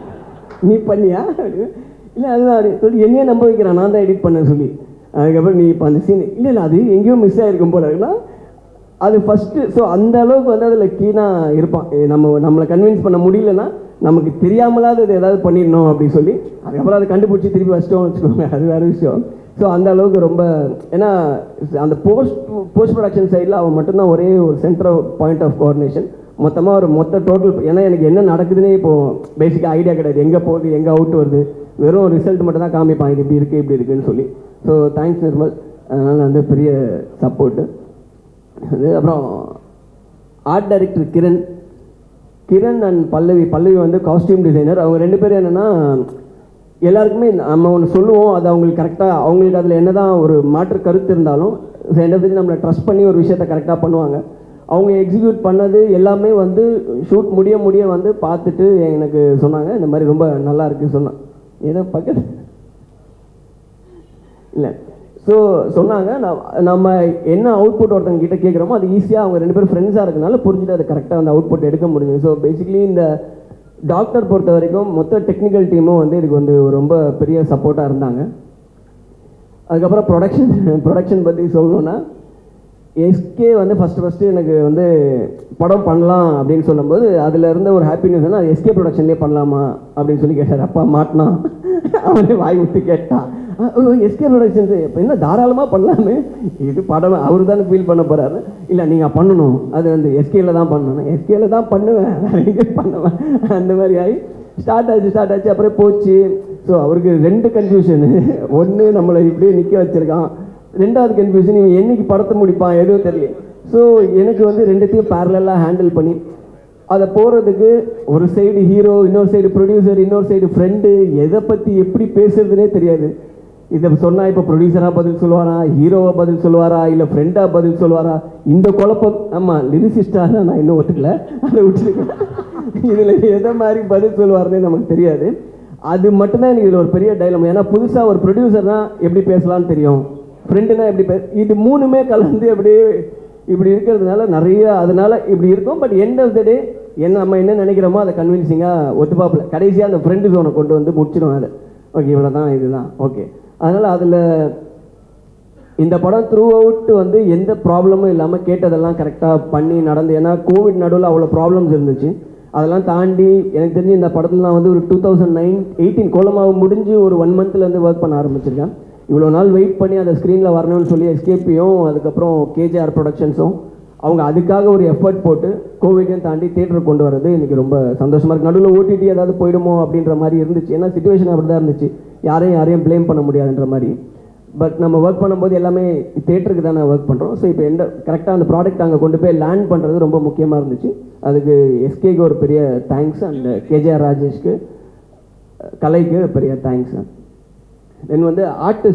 Speaker 2: நீ பண்ணியா அப்படின்னு. இல்லை அதுதான் அப்படி சொல்லி என்னையே நம்ப வைக்கிறான் நான் தான் எடிட் பண்ணேன்னு சொல்லி. அதுக்கப்புறம் நீ இப்போ அந்த சீன் இல்லை இல்லை அது எங்கேயோ மிஸ் ஆகிருக்கும் போல இருக்குன்னா அது ஃபஸ்ட்டு. ஸோ அந்த அளவுக்கு வந்து அதில் கீனாக இருப்பான். நம்ம நம்மளை கன்வின்ஸ் பண்ண முடியலன்னா நமக்கு தெரியாமலாவது அது ஏதாவது பண்ணிடணும் அப்படின்னு சொல்லி அதுக்கப்புறம் அதை கண்டுபிடிச்சி திருப்பி வச்சிட்டோம் வச்சுக்கோங்க, அது வேறு விஷயம். ஸோ அந்த அளவுக்கு ரொம்ப ஏன்னா அந்த போஸ்ட் போஸ்ட் ப்ரொடக்ஷன் சைடில் அவன் மட்டும்தான் ஒரே ஒரு சென்டர் பாயிண்ட் ஆஃப் கோஆர்டினேஷன். மொத்தமாக ஒரு மொத்த டோட்டல் ஏன்னா எனக்கு என்ன நடக்குதுன்னே இப்போது பேசிக்காக ஐடியா கிடையாது. எங்கே போகுது எங்கே அவுட் வருது வெறும் ரிசல்ட் மட்டும் தான் காமிப்பான் இது இப்படி இருக்குது இப்படி இருக்குதுன்னு சொல்லி. So thanks Nirmal. அதனால் வந்து பெரிய சப்போர்ட்டு. அது அப்புறம் art director Kiran Kiran and Pallavi. Pallavi வந்து காஸ்டியூம் டிசைனர். அவங்க ரெண்டு பேரும் என்னென்னா எல்லாருக்குமே நம்ம ஒன்று சொல்லுவோம் அது அவங்களுக்கு கரெக்டாக அவங்களுக்கு அதில் என்ன தான் ஒரு மாற்று கருத்து இருந்தாலும் ரெண்டு நம்மளை ட்ரஸ்ட் பண்ணி ஒரு விஷயத்தை கரெக்டாக பண்ணுவாங்க. அவங்க எக்ஸிக்யூட் பண்ணது எல்லாமே வந்து ஷூட் முடிய முடிய வந்து பார்த்துட்டு எனக்கு சொன்னாங்க இந்த மாதிரி ரொம்ப நல்லா இருக்குன்னு சொன்னான். ஏதோ பக்கத்து இல்லை ஸோ சொன்னாங்க நான் நம்ம என்ன அவுட்புட் ஒருத்தங்க கிட்ட கேட்குறோமோ அது ஈஸியாக அவங்க ரெண்டு பேரும் ஃப்ரெண்ட்ஸாக இருக்கனால புரிஞ்சுட்டு அதை கரெக்டாக அந்த அவுட்புட் எடுக்க முடியும். ஸோ பேசிக்கலி இந்த டாக்டர் பொறுத்த வரைக்கும் மொத்த டெக்னிக்கல் டீமும் வந்து இதுக்கு வந்து ரொம்ப பெரிய சப்போர்ட்டாக இருந்தாங்க. அதுக்கப்புறம் ப்ரொடக்ஷன் ப்ரொடக்ஷன் பற்றி சொல்லணுன்னா எஸ்கே வந்து ஃபஸ்ட்டு ஃபஸ்ட்டு எனக்கு வந்து படம் பண்ணலாம் அப்படின்னு சொல்லும்போது அதில் இருந்த ஒரு ஹாப்பி நியூஸ்னா அது எஸ்கே ப்ரொடக்ஷன்லேயே பண்ணலாமா அப்படின்னு சொல்லி கேட்டார். அப்பா மாட்டினான் அவனே வாய் விட்டு கேட்டான் எஸ்கே ப்ரொடக்ஷன்ஸ் இப்போ என்ன தாராளமாக பண்ணலாமே இது படம் அவரு தானே ஃபீல் பண்ண போகிறாரு. இல்லை நீங்கள் பண்ணணும் அது வந்து எஸ்கேல தான் பண்ணணும் எஸ்கேல தான் பண்ணுவேன் வேறு எங்கே பண்ணுவேன் அந்த மாதிரி ஆகி ஸ்டார்ட் ஆச்சு ஸ்டார்ட் ஆச்சு அப்புறம் போச்சு. ஸோ அவருக்கு ரெண்டு கன்ஃபியூஷனு. ஒன்று நம்மளை இப்படியே நிற்க வச்சுருக்கான், ரெண்டாவது கன்ஃபியூஷன் இவன் என்னைக்கு படத்தை முடிப்பான் எதுவும் தெரியல. ஸோ எனக்கு வந்து ரெண்டுத்தையும் பேரலாக ஹேண்டில் பண்ணி அதை போகிறதுக்கு ஒரு சைடு ஹீரோ இன்னொரு சைடு ப்ரொடியூசர் இன்னொரு சைடு ஃப்ரெண்டு எதை பற்றி எப்படி பேசுறதுனே தெரியாது. இதை சொன்னால் இப்போ ப்ரொடியூசராக பதில் சொல்லுவாரா ஹீரோவாக பதில் சொல்லுவாரா இல்லை ஃப்ரெண்டாக பதில் சொல்லுவாரா இந்த குழப்பம். ஆமாம் லிரிசிஸ்டாக நான் இன்னும் ஒத்துக்கல அதை விட்டுருக்கேன். இதில் எதை மாதிரி பதில் சொல்லுவாருன்னே நமக்கு தெரியாது. அது மட்டும்தான் எனக்கு இதில் ஒரு பெரிய டைலம். ஏன்னா புதுசாக ஒரு ப்ரொடியூசர்னால் எப்படி பேசலான்னு தெரியும், ஃப்ரெண்டுனா எப்படி பே இது மூணுமே கலந்து அப்படியே இப்படி இருக்கிறதுனால நிறைய அதனால் இப்படி இருக்கும். But end of the day என்ன நம்ம என்ன நினைக்கிறோமோ அதை கன்வின்சிங்காக ஒத்துப்பாப்பில் கடைசியாக அந்த ஃப்ரெண்டு ஜோனை கொண்டு வந்து முடிச்சிடும். அதை ஓகே இவ்வளோ தான் இதுதான் ஓகே. அதனால் அதில் இந்த படம் த்ரூ அவுட் வந்து எந்த ப்ராப்ளமும் இல்லாமல் கேட்டதெல்லாம் கரெக்டாக பண்ணி நடந்து. ஏன்னா கோவிட் நடுவில் அவ்வளோ ப்ராப்ளம்ஸ் இருந்துச்சு. அதெல்லாம் தாண்டி எனக்கு தெரிஞ்சு இந்த படத்தில் நான் வந்து ஒரு two thousand nine eighteen Kolamaavu முடிஞ்சு ஒரு ஒன் மந்த்லேருந்து ஒர்க் பண்ண ஆரம்பிச்சிருக்கேன். இவ்வளோ நாள் வெயிட் பண்ணி அதை ஸ்க்ரீனில் வரணும்னு சொல்லி எஸ்கேபியும் அதுக்கப்புறம் கேஜேஆர் ப்ரொடக்ஷன்ஸும் அவங்க அதுக்காக ஒரு எஃபர்ட் போட்டு கோவிடையும் தாண்டி தேட்டருக்கு கொண்டு வரது எனக்கு ரொம்ப சந்தோஷமாக இருக்குது. நடுவில் ஓடிடி ஏதாவது போயிடுமோ அப்படின்ற மாதிரி இருந்துச்சு. ஏன்னா சிச்சுவேஷன் அப்படி தான் இருந்துச்சு, யாரையும் யாரையும் ப்ளேம் பண்ண முடியாதுன்ற மாதிரி. பட் நம்ம ஒர்க் பண்ணும்போது எல்லாமே தேட்டருக்கு தானே ஒர்க் பண்ணுறோம். ஸோ இப்போ எந்த கரெக்டாக அந்த ப்ராடக்ட் அங்கே கொண்டு போய் லேண்ட் பண்ணுறது ரொம்ப முக்கியமாக இருந்துச்சு. அதுக்கு எஸ்கேக்கு ஒரு பெரிய தேங்க்ஸ் அண்ட் கேஜேஆர் ராஜேஷ்க்கு கலைக்கு பெரிய தேங்க்ஸ். தென் வந்து ஆர்டிஸ்ட்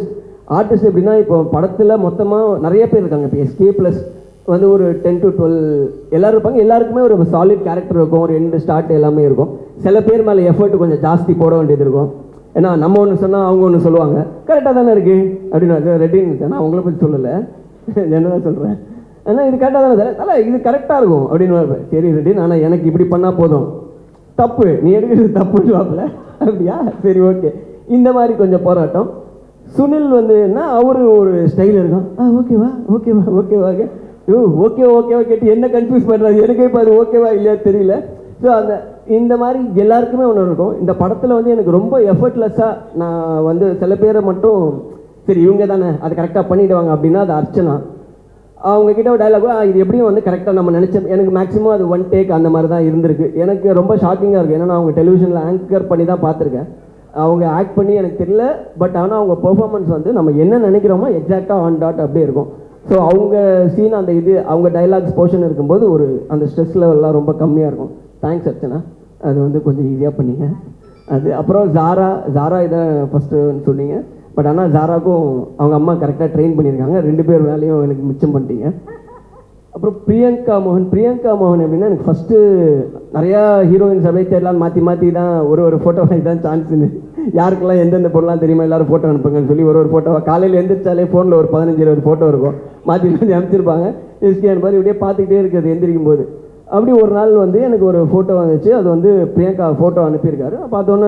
Speaker 2: ஆர்டிஸ்ட் எப்படின்னா இப்போ படத்தில் மொத்தமாக நிறைய பேர் இருக்காங்க. இப்போ எஸ்கே ப்ளஸ் வந்து ஒரு டென் டு டுவெல் எல்லோரும் இருப்பாங்க. எல்லாருக்குமே ஒரு சாலிட் கேரக்டர் இருக்கும், ஒரு எண்டு ஸ்டார்ட் எல்லாமே இருக்கும். சில பேர் மேலே எஃபர்ட் கொஞ்சம் ஜாஸ்தி போட வேண்டியது இருக்கும். ஏன்னா நம்ம ஒன்று சொன்னால் அவங்க ஒன்று சொல்லுவாங்க, கரெக்டாக தானே இருக்குது அப்படின்னு ரெட்டின்னு. நான் அவங்கள பற்றி சொல்லலை, என்ன தான் சொல்கிறேன். ஏன்னா இது கரெக்டாக தானே சார், அல்ல இது கரெக்டாக இருக்கும் அப்படின்னு. சரி ரெட்டின், ஆனால் எனக்கு இப்படி பண்ணால் போதும், தப்பு நீ எடுக்கிறது தப்புன்னு வாப்பில். அப்படியா, சரி ஓகே. இந்த மாதிரி கொஞ்சம் போராட்டம். சுனில் வந்து என்ன, அவரு ஒரு ஸ்டைல் இருக்கும். ஆ ஓகேவா ஓகேவா ஓகேவா ஓ ஓகே ஓகேவா கேட்டு என்ன கன்ஃபியூஸ் பண்ணுறாரு, எனக்கே இப்போ அது ஓகேவா இல்லையா தெரியல. ஸோ அந்த இந்த மாதிரி எல்லாருக்குமே ஒன்று இருக்கும். இந்த படத்தில் வந்து எனக்கு ரொம்ப எஃபர்ட்லெஸ்ஸாக நான் வந்து சில பேரை மட்டும் சரி இவங்க தானே அது கரெக்டாக பண்ணிவிடுவாங்க அப்படின்னா அது அர்ச்சனா. அவங்கக்கிட்ட ஒரு டைலாக் இது எப்படியும் வந்து கரெக்டாக நம்ம நினச்சோம். எனக்கு மேக்ஸிமம் அது ஒன் டேக் அந்த மாதிரி தான் இருந்திருக்கு. எனக்கு ரொம்ப ஷாக்கிங்காக இருக்குது. ஏன்னா நான் அவங்க டெலிவிஷனில் ஆங்கர் பண்ணி தான் பார்த்துருக்கேன். அவங்க ஆக்ட் பண்ணி எனக்கு தெரியல, பட் ஆனால் அவங்க பெர்ஃபார்மன்ஸ் வந்து நம்ம என்ன நினைக்கிறோமோ எக்ஸாக்டாக ஆன் டாட் அப்படியே இருக்கும். ஸோ அவங்க சீன் அந்த இது அவங்க டைலாக்ஸ் போர்ஷன் இருக்கும்போது ஒரு அந்த ஸ்ட்ரெஸ் லெவல்லாம் ரொம்ப கம்மியாக இருக்கும். தேங்க்ஸ் அர்ச்சனா, அது வந்து கொஞ்சம் ஈஸியாக பண்ணீங்க. அது அப்புறம் ஜாரா ஜாரா இதை ஃபஸ்ட்டு சொன்னீங்க, பட் ஆனால் ஜாராக்கும் அவங்க அம்மா கரெக்டாக ட்ரெயின் பண்ணியிருக்காங்க. ரெண்டு பேர் வேலையும் எனக்கு மிச்சம் பண்ணிட்டீங்க. அப்புறம் பிரியங்கா மோகன் பிரியங்கா மோகன் எப்படின்னா எனக்கு ஃபஸ்ட்டு நிறையா ஹீரோயின்ஸ் அப்படியே தெரியலான்னு மாற்றி மாற்றி தான் ஒரு ஒரு ஃபோட்டோ வாங்கி தான் சான்ஸ்ன்னு யாருக்கெல்லாம் எந்தெந்த பொருளாம் தெரியுமா எல்லோரும் ஃபோட்டோ அனுப்புங்கன்னு சொல்லி ஒரு ஒரு ஃபோட்டோ காலையில் எழுந்திரிச்சாலே ஃபோனில் ஒரு பதினஞ்சு இருபது ஃபோட்டோ இருக்கும், மாற்றி மாற்றி அனுப்பிச்சிருப்பாங்க. எஸ்கே மாதிரி இப்படியே பார்த்துக்கிட்டே இருக்குது எந்திரிக்கும் போது. அப்படி ஒரு நாள் வந்து எனக்கு ஒரு ஃபோட்டோ வந்துச்சு. அது வந்து பிரியங்கா ஃபோட்டோ அனுப்பியிருக்காரு. பார்த்தோன்னே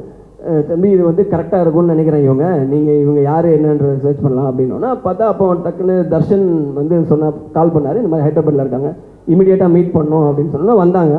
Speaker 2: தம்பி இது வந்து கரெக்டாக இருக்கும்னு நினைக்கிறேன், இவங்க நீங்கள் இவங்க யார் என்னன்ற சர்ச் பண்ணலாம் அப்படின்னோன்னா பார்த்தா அப்போ டக்குன்னு தர்ஷன் வந்து சொன்ன கால் பண்ணார், இந்த மாதிரி ஹைதராபாத்தில் இருக்காங்க, இமீடியட்டாக மீட் பண்ணோம் அப்படின்னு சொன்னால் வந்தாங்க.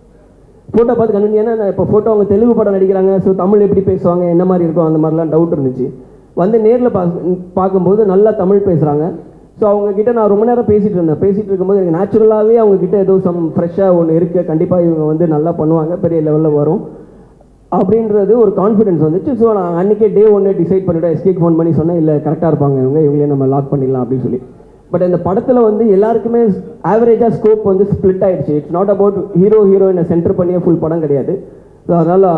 Speaker 2: ஃபோட்டோ பார்த்து கண்டு ஏன்னா இப்போ ஃபோட்டோ அவங்க தெலுங்கு படம் நடிக்கிறாங்க, ஸோ தமிழ் எப்படி பேசுவாங்க என்ன மாதிரி இருக்கும் அந்த மாதிரிலாம் டவுட் இருந்துச்சு. வந்து நேரில் பா பார்க்கும்போது நல்லா தமிழ் பேசுகிறாங்க. ஸோ அவங்கக்கிட்ட நான் ரொம்ப நேரம் பேசிகிட்டு இருந்தேன். பேசிகிட்டு இருக்கும்போது எனக்கு நேச்சுரலாகவே அவங்கக்கிட்ட ஏதோ சம் ஃப்ரெஷ்ஷாக ஒன்று இருக்குது, கண்டிப்பாக இவங்க வந்து நல்லா பண்ணுவாங்க, பெரிய லெவலில் வரும் அப்படின்றது ஒரு கான்ஃபிடன்ஸ் வந்துச்சு. ஸோ நான் அன்றைக்கே டே ஒன்று டிசைட் பண்ணிவிட்டேன். எஸ்கேக்கு ஃபோன் பண்ணி சொன்னேன், இல்லை கரெக்டாக இருப்பாங்க இவங்க, இவங்களே நம்ம லாக் பண்ணிடலாம் அப்படின்னு சொல்லி. பட் இந்த படத்தில் வந்து எல்லாருக்குமே ஆவரேஜாக ஸ்கோப் வந்து ஸ்ப்ளிட் ஆகிடுச்சு. இட்ஸ் நாட் அபவுட் ஹீரோ ஹீரோயினை சென்டர் பண்ணியே ஃபுல் படம் கிடையாது. ஸோ அதனால்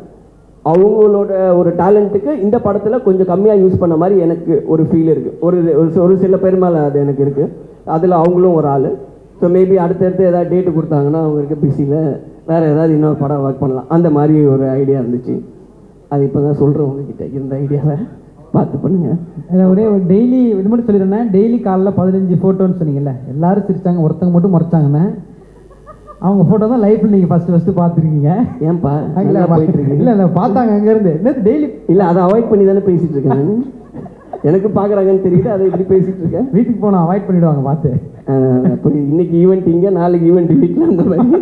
Speaker 2: அவங்களோட ஒரு டேலண்ட்டுக்கு இந்த படத்தில் கொஞ்சம் கம்மியாக யூஸ் பண்ண மாதிரி எனக்கு ஒரு ஃபீல் இருக்குது. ஒரு ஒரு சில பேர் மேலே அது எனக்கு இருக்குது. அதில் அவங்களும் ஒரு ஆள். ஸோ மேபி அடுத்தடுத்து ஏதாவது டேட்டு கொடுத்தாங்கன்னா அவங்களுக்கு பிஸியில் வேறு ஏதாவது இன்னொரு படம் ஒர்க் பண்ணலாம், அந்த மாதிரி ஒரு ஐடியா இருந்துச்சு. அது இப்போ தான் சொல்கிறேன் உங்ககிட்ட, இருந்த ஐடியாவை பார்த்து பண்ணுங்கள்.
Speaker 1: ஒரே ஒரு டெய்லி இது மட்டும் சொல்லிடுறேன். டெய்லி காலைல பதினஞ்சு ஃபோட்டோன்னு சொன்னீங்கல்ல, எல்லாரும் சிரிச்சாங்க, ஒருத்தங்க மட்டும் மறைச்சாங்கண்ணே. அவங்க ஃபோட்டோ தான் லைஃப்பில் நீங்கள் ஃபஸ்ட்டு ஃபஸ்ட்டு பார்த்துருக்கீங்க.
Speaker 2: ஏன்பா
Speaker 1: இல்லை போயிட்டுருக்கீங்க? இல்லை இல்லை பார்த்தாங்க அங்கேருந்து. என்ன டெய்லி
Speaker 2: இல்லை அதை அவாய்ட் பண்ணி தானே பேசிகிட்டு இருக்கேன். எனக்கு பார்க்குறாங்கன்னு தெரியுது, அதை எப்படி பேசிகிட்டு இருக்கேன்.
Speaker 1: வீட்டுக்கு போனால் அவாய்ட் பண்ணிவிடுவாங்க பார்த்து.
Speaker 2: அப்போ இன்னைக்கு ஈவெண்ட் இங்கே, நாளைக்கு ஈவெண்ட் வீட்டில் அந்த மாதிரி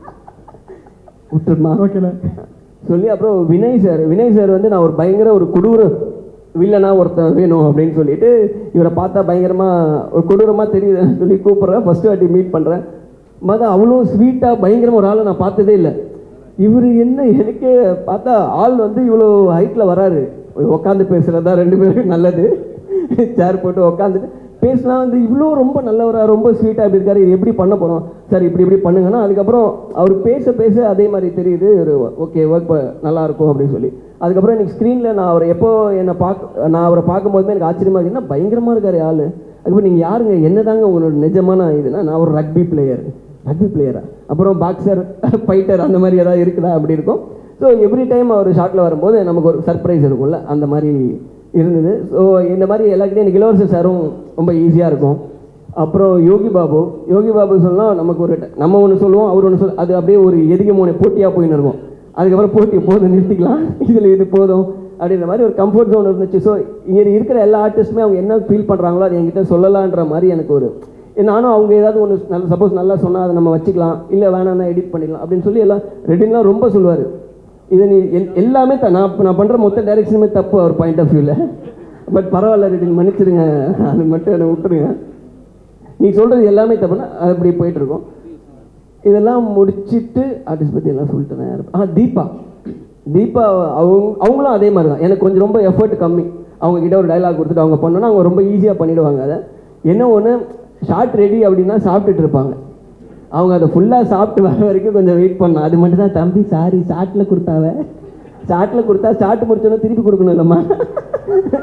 Speaker 2: விட்டுருமா
Speaker 1: ஓகேண்ணா
Speaker 2: சொல்லி. அப்புறம் வினய் சார் வினய் சார் வந்து நான் ஒரு பயங்கர ஒரு கொடூர வில்லனா ஒருத்தன் வேணும் அப்படின்னு சொல்லிட்டு இவரை பார்த்தா பயங்கரமாக ஒரு கொடூரமாக தெரியுதுன்னு சொல்லி கூப்பிட்றேன். ஃபஸ்ட்டு வாட்டி மீட் பண்ணுறேன். மொதல் அவ்வளோ ஸ்வீட்டாக பயங்கரமாக ஒரு ஆளை நான் பார்த்ததே இல்லை. இவர் என்ன எனக்கே பார்த்தா ஆள் வந்து இவ்வளோ ஹைட்டில் வராரு. உட்காந்து பேசுகிறதா ரெண்டு பேரும் நல்லது. சேர் போட்டு உட்காந்துட்டு பேசினா வந்து இவ்வளோ ரொம்ப நல்லவரா, ரொம்ப ஸ்வீட்டாக இப்படி இருக்காரு, இது எப்படி பண்ண போகிறோம் சார், இப்படி இப்படி பண்ணுங்கன்னா அதுக்கப்புறம் அவர் பேச பேச அதே மாதிரி தெரியுது ஒரு ஓகே ஒர்க் நல்லாயிருக்கும் அப்படின்னு சொல்லி. அதுக்கப்புறம் எனக்கு ஸ்க்ரீனில் நான் அவரை எப்போ என்னை பார்க்க நான் அவரை பார்க்கும்போதுமே எனக்கு ஆச்சரியமாக இருக்குன்னா பயங்கரமாக இருக்கார் ஆள். அதுக்கப்புறம் நீங்கள் யாருங்க, என்ன தாங்க உங்களோட நிஜமான இதுனா, நான் ஒரு ரக்பி பிளேயர். ரக்பி பிளேயரா அப்புறம் பாக்ஸர் ஃபைட்டர் அந்த மாதிரி ஏதாவது இருக்குதா அப்படி இருக்கும். ஸோ எவ்ரி டைம் அவர் ஷாட்டில் வரும்போது நமக்கு ஒரு சர்ப்ரைஸ் இருக்கும்ல, அந்த மாதிரி இருந்தது. ஸோ இந்த மாதிரி எல்லாருக்கிட்டையும் எனக்கு இளவரசர் சாரும் ரொம்ப ஈஸியாக இருக்கும். அப்புறம் யோகி பாபு யோகி பாபு சொல்லலாம் நமக்கு ஒரு நம்ம ஒன்று சொல்லுவோம், அவர் ஒன்று சொல், அது அப்படியே ஒரு எதிக மூணு போட்டியாக போயின்னு இருக்கும். அதுக்கப்புறம் போட்டி போதும் நிறுத்திக்கலாம், இதில் இது போதும் அப்படின்ற மாதிரி ஒரு கம்ஃபர்ட் ஜோன் இருந்துச்சு. ஸோ இங்கே இருக்கிற எல்லா ஆர்டிஸ்ட்டுமே அவங்க என்ன ஃபீல் பண்ணுறாங்களோ அதை என்கிட்ட சொல்லலான்ற மாதிரி எனக்கு ஒரு, நானும் அவங்க ஏதாவது ஒன்று நல்ல சப்போஸ் நல்லா சொன்னால் அதை நம்ம வச்சுக்கலாம், இல்லை வேணாம்னா எடிட் பண்ணிடலாம் அப்படின்னு சொல்லி எல்லாம் ரெட்டின்லாம் ரொம்ப சொல்லுவார். இதை நீ எல் எல்லாமே த நான் நான் பண்ணுற மொத்த டைரெக்ஷனுமே தப்பு அவர் பாயிண்ட் ஆஃப் வியூவில். பட் பரவாயில்ல ரெட்டின் மன்னிச்சிடுங்க, அது மட்டும் என்னை விட்டுருங்க. நீ சொல்கிறது எல்லாமே தப்புன்னா அது அப்படி போயிட்டுருக்கோம். இதெல்லாம் முடிச்சுட்டு ஆர்டிஸ்ட் பற்றி எல்லாம் சொல்லிட்டேன். ஆ தீபா தீபா அவங்க அவங்களும் அதே மாதிரி தான். எனக்கு கொஞ்சம் ரொம்ப எஃபர்ட் கம்மி. அவங்கக்கிட்ட ஒரு டைலாக் கொடுத்துட்டு அவங்க பண்ணோன்னா அவங்க ரொம்ப ஈஸியாக பண்ணிவிடுவாங்க. அதை என்ன ஒன்று ஷார்ட் ரெடி அப்படின்னா சாப்பிட்டுட்டு இருப்பாங்க. அவங்க அதை ஃபுல்லாக சாப்பிட்டு வர வரைக்கும் கொஞ்சம் வெயிட் பண்ணோம். அது மட்டும் தான் தம்பி சாரி ஷார்ட்டில் கொடுத்தாவ ஷார்ட்டில் கொடுத்தா ஷார்ட் முடிச்சோன்னா திருப்பி கொடுக்கணும் இல்லைம்மா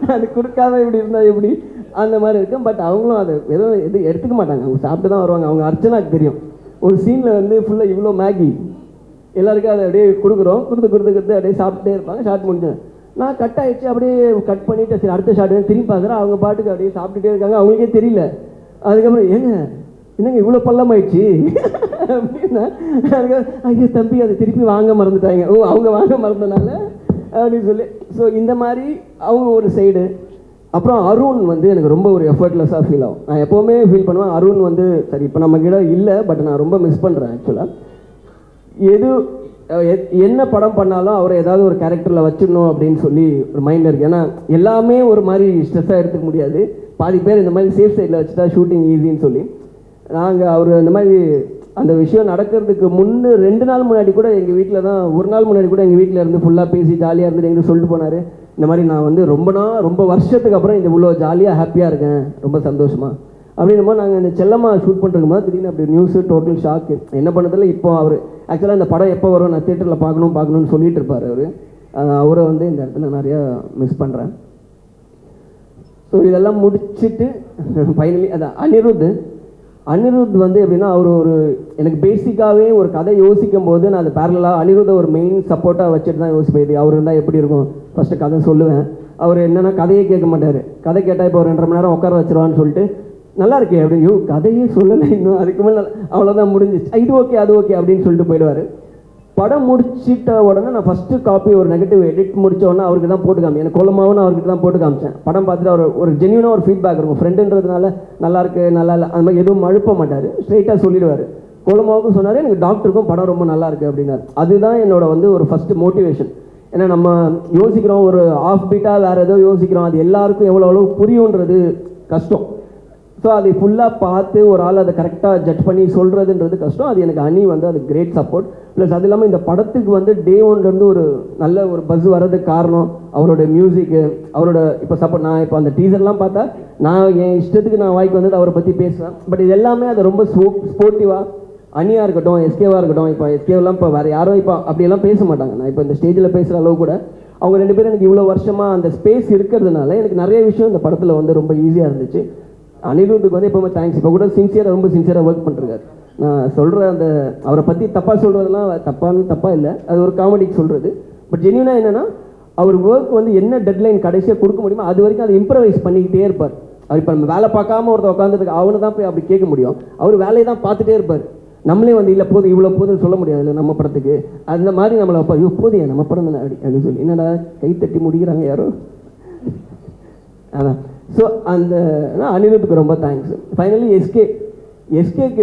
Speaker 2: அது கொடுக்காம இப்படி இருந்தால் எப்படி அந்த மாதிரி இருக்கும். பட் அவங்களும் அதை எதுவும் எது எடுத்துக்க மாட்டாங்க, அவங்க சாப்பிட்டு தான் வருவாங்க. அவங்க அர்ச்சனாக்கு தெரியும் ஒரு சீனில் வந்து ஃபுல்லாக இவ்வளோ மேகி எல்லாருக்கும் அதை அப்படியே கொடுக்குறோம், கொடுத்து கொடுத்து கொடுத்து அப்படியே சாப்பிட்டே இருப்பாங்க. ஷார்ட் முடிஞ்சேன் நான் கட் ஆகிடுச்சு, அப்படியே கட் பண்ணிவிட்டு சரி அடுத்த ஷார்ட் திரும்பி பார்க்குறேன், அவங்க பாட்டுக்கு அப்படியே சாப்பிட்டுட்டே இருக்காங்க, அவங்களுக்கே தெரியல. அதுக்கப்புறம் ஏங்க என்னங்க இவ்வளோ பள்ளமாயிடுச்சு அப்படின்னா ஐயோ தம்பி அதை திருப்பி வாங்க மறந்துட்டாங்க, ஓ அவங்க வாங்க மறந்தனால அப்படின்னு சொல்லி. ஸோ இந்த மாதிரி அவங்க ஒரு சைடு. அப்புறம் அருண் வந்து எனக்கு ரொம்ப ஒரு எஃபர்ட்லெஸ்ஸாக ஃபீல் ஆகும். நான் எப்போவுமே ஃபீல் பண்ணுவேன் அருண் வந்து சரி இப்போ நம்ம கிட்ட இல்லை, பட் நான் ரொம்ப மிஸ் பண்ணுறேன் ஆக்சுவலாக. எது என்ன படம் பண்ணாலும் அவரை ஏதாவது ஒரு கேரக்டரில் வச்சிடணும் அப்படின்னு சொல்லி ஒரு மைண்டில் இருக்குது. ஏன்னா எல்லாமே ஒரு மாதிரி ஸ்ட்ரெஸ்ஸாக எடுத்துக்க முடியாது, பாதி பேர் இந்த மாதிரி சேஃப் சைடில் வச்சுட்டா ஷூட்டிங் ஈஸின்னு சொல்லி. நாங்கள் அவர் இந்த மாதிரி அந்த விஷயம் நடக்கிறதுக்கு முன்னே ரெண்டு நாள் முன்னாடி கூட எங்கள் வீட்டில் தான், ஒரு நாள் முன்னாடி கூட எங்கள் வீட்டில் இருந்து ஃபுல்லாக பேசி ஜாலியாக இருந்துட்டு எங்களுக்கு சொல்லிட்டு போனார், இந்த மாதிரி நான் வந்து ரொம்ப நாள் ரொம்ப வருஷத்துக்கு அப்புறம் இந்த இவ்வளோ ஜாலியாக ஹாப்பியாக இருக்கேன், ரொம்ப சந்தோஷமாக அப்படின்னும் போது நாங்கள் இந்த செல்லம்மா ஷூட் பண்ணுறதுக்கு போது திடீர்னு அப்படி நியூஸு டோட்டல் ஷாக்கு. என்ன பண்ணதில்ல இப்போ அவர் ஆக்சுவலாக இந்த படம் எப்போ வரும் நான் தியேட்டரில் பார்க்கணும் பார்க்கணும்னு சொல்லிட்டு இருப்பார் அவர். அவரை வந்து இந்த இடத்துல நிறையா மிஸ் பண்ணுறேன். ஸோ இதெல்லாம் முடிச்சுட்டு ஃபைனலி அதான் அனிருத் அனிருத் வந்து எப்படின்னா அவர் ஒரு எனக்கு பேசிக்காகவே ஒரு கதை யோசிக்கும் போது நான் அது பேரலாக அனிருத்தை ஒரு மெயின் சப்போர்ட்டாக வச்சுட்டு தான் யோசிப்பேன். இது அவர் இருந்தால் எப்படி இருக்கும் ஃபஸ்ட்டு கதை சொல்லுவேன். அவர் என்னென்னா கதையே கேட்க மாட்டார், கதை கேட்டால் இப்போ ஒரு ரெண்டரை மணி நேரம் உட்கார வச்சிருவான்னு சொல்லிட்டு நல்லா இருக்கே அப்படின்னு, யோ கதையே சொல்லலை இன்னும் அதுக்கு மேலே அவ்வளோதான் முடிஞ்சிச்சு, இது ஓகே அது ஓகே அப்படின்னு சொல்லிட்டு போயிடுவார். படம் முடிச்சிட்ட உடனே நான் ஃபஸ்ட்டு காப்பி ஒரு நெகட்டிவ் எடிட் முடித்த உடனே அவருக்கு தான் போட்டு காமி எனக்கு கொலமாவும் அவருக்கு தான் போட்டு காமிச்சேன். படம் பார்த்துட்டு அவர் ஒரு ஜென்யூனாக ஒரு ஃபீட்பேக் இருக்கும், ஃப்ரெண்டுன்றதுனால நல்லா இருக்கு நல்லா இல்லை அந்த மாதிரி எதுவும் அழுப்ப மாட்டார், ஸ்ட்ரைட்டாக சொல்லிடுவார். கொலமாவுக்கும் சொன்னார், எனக்கு டாக்டருக்கும் படம் ரொம்ப நல்லா இருக்குது அப்படின்னாரு. அதுதான் என்னோட வந்து ஒரு ஃபஸ்ட்டு மோட்டிவேஷன். ஏன்னா நம்ம யோசிக்கிறோம் ஒரு ஆஃப் பீட்டாக வேறு ஏதோ யோசிக்கிறோம், அது எல்லாருக்கும் எவ்வளோ அளவு புரியுன்றது கஷ்டம். ஸோ அதை ஃபுல்லாக பார்த்து ஒரு ஆள் அதை கரெக்டாக ஜட்ஜ் பண்ணி சொல்கிறதுன்றது கஷ்டம். அது எனக்கு அனி வந்து அது கிரேட் சப்போர்ட். ப்ளஸ் அது இல்லாமல் இந்த படத்துக்கு வந்து டே ஒன்லேருந்து ஒரு நல்ல ஒரு பஸ் வர்றதுக்கு காரணம் அவரோட மியூசிக்கு, அவரோட இப்போ சப்போர்ட். நான் இப்போ அந்த டீசர்லாம் பார்த்தா நான் என் இஷ்டத்துக்கு நான் வாய்க்கு வந்தது அவரை பற்றி பேசுவேன். பட் இது எல்லாமே அது ரொம்ப ஸ்போ ஸ்போர்ட்டிவாக அனியாக இருக்கட்டும் எஸ்கேவாக இருக்கட்டும், இப்போ எஸ்கேவெலாம் இப்போ வேறு யாரும் இப்போ அப்படியெல்லாம் பேச மாட்டாங்க. நான் இப்போ இந்த ஸ்டேஜில் பேசுகிற அளவு கூட அவங்க ரெண்டு பேரும் எனக்கு இவ்வளோ வருஷமாக அந்த ஸ்பேஸ் இருக்கிறதுனால எனக்கு நிறைய விஷயம் இந்த படத்தில் வந்து ரொம்ப ஈஸியாக இருந்துச்சு. அனிருத்துக்கு வந்து எப்போவுமே தேங்க்ஸ். இப்போ கூட சின்சியராக ரொம்ப சின்சியராக ஒர்க் பண்ணிருக்காரு. நான் சொல்கிற அந்த அவரை பற்றி தப்பாக சொல்கிறதெல்லாம் தப்பான்னு தப்பாக இல்லை, அது ஒரு காமெடிக்கு சொல்கிறது. பட் ஜென்யூனாக என்னென்னா அவர் ஒர்க் வந்து என்ன டெட்லைன் கடைசியாக கொடுக்க முடியுமோ அது வரைக்கும் அதை இம்ப்ரவைஸ் பண்ணிக்கிட்டே இருப்பார். அவர் இப்போ நம்ம வேலை பார்க்காம ஒருத்தர் உட்காந்துருக்கு அவனு தான் போய் அப்படி கேட்க முடியும், அவர் வேலையை தான் பார்த்துட்டே இருப்பார். நம்மளே வந்து இல்லை போதும் இவ்வளோ போதும்னு சொல்ல முடியாது இல்லை நம்ம படத்துக்கு, அந்த மாதிரி நம்மளை அப்போ ஐயோ போதியா நம்ம படம் தானே அப்படி அப்படின்னு சொல்லி என்னடா கை தட்டி முடிக்கிறாங்க யாரோ அதான். ஸோ அந்த அனிருத்துக்கு ரொம்ப தேங்க்ஸ். ஃபைனலி எஸ்கே எஸ்கேக்கு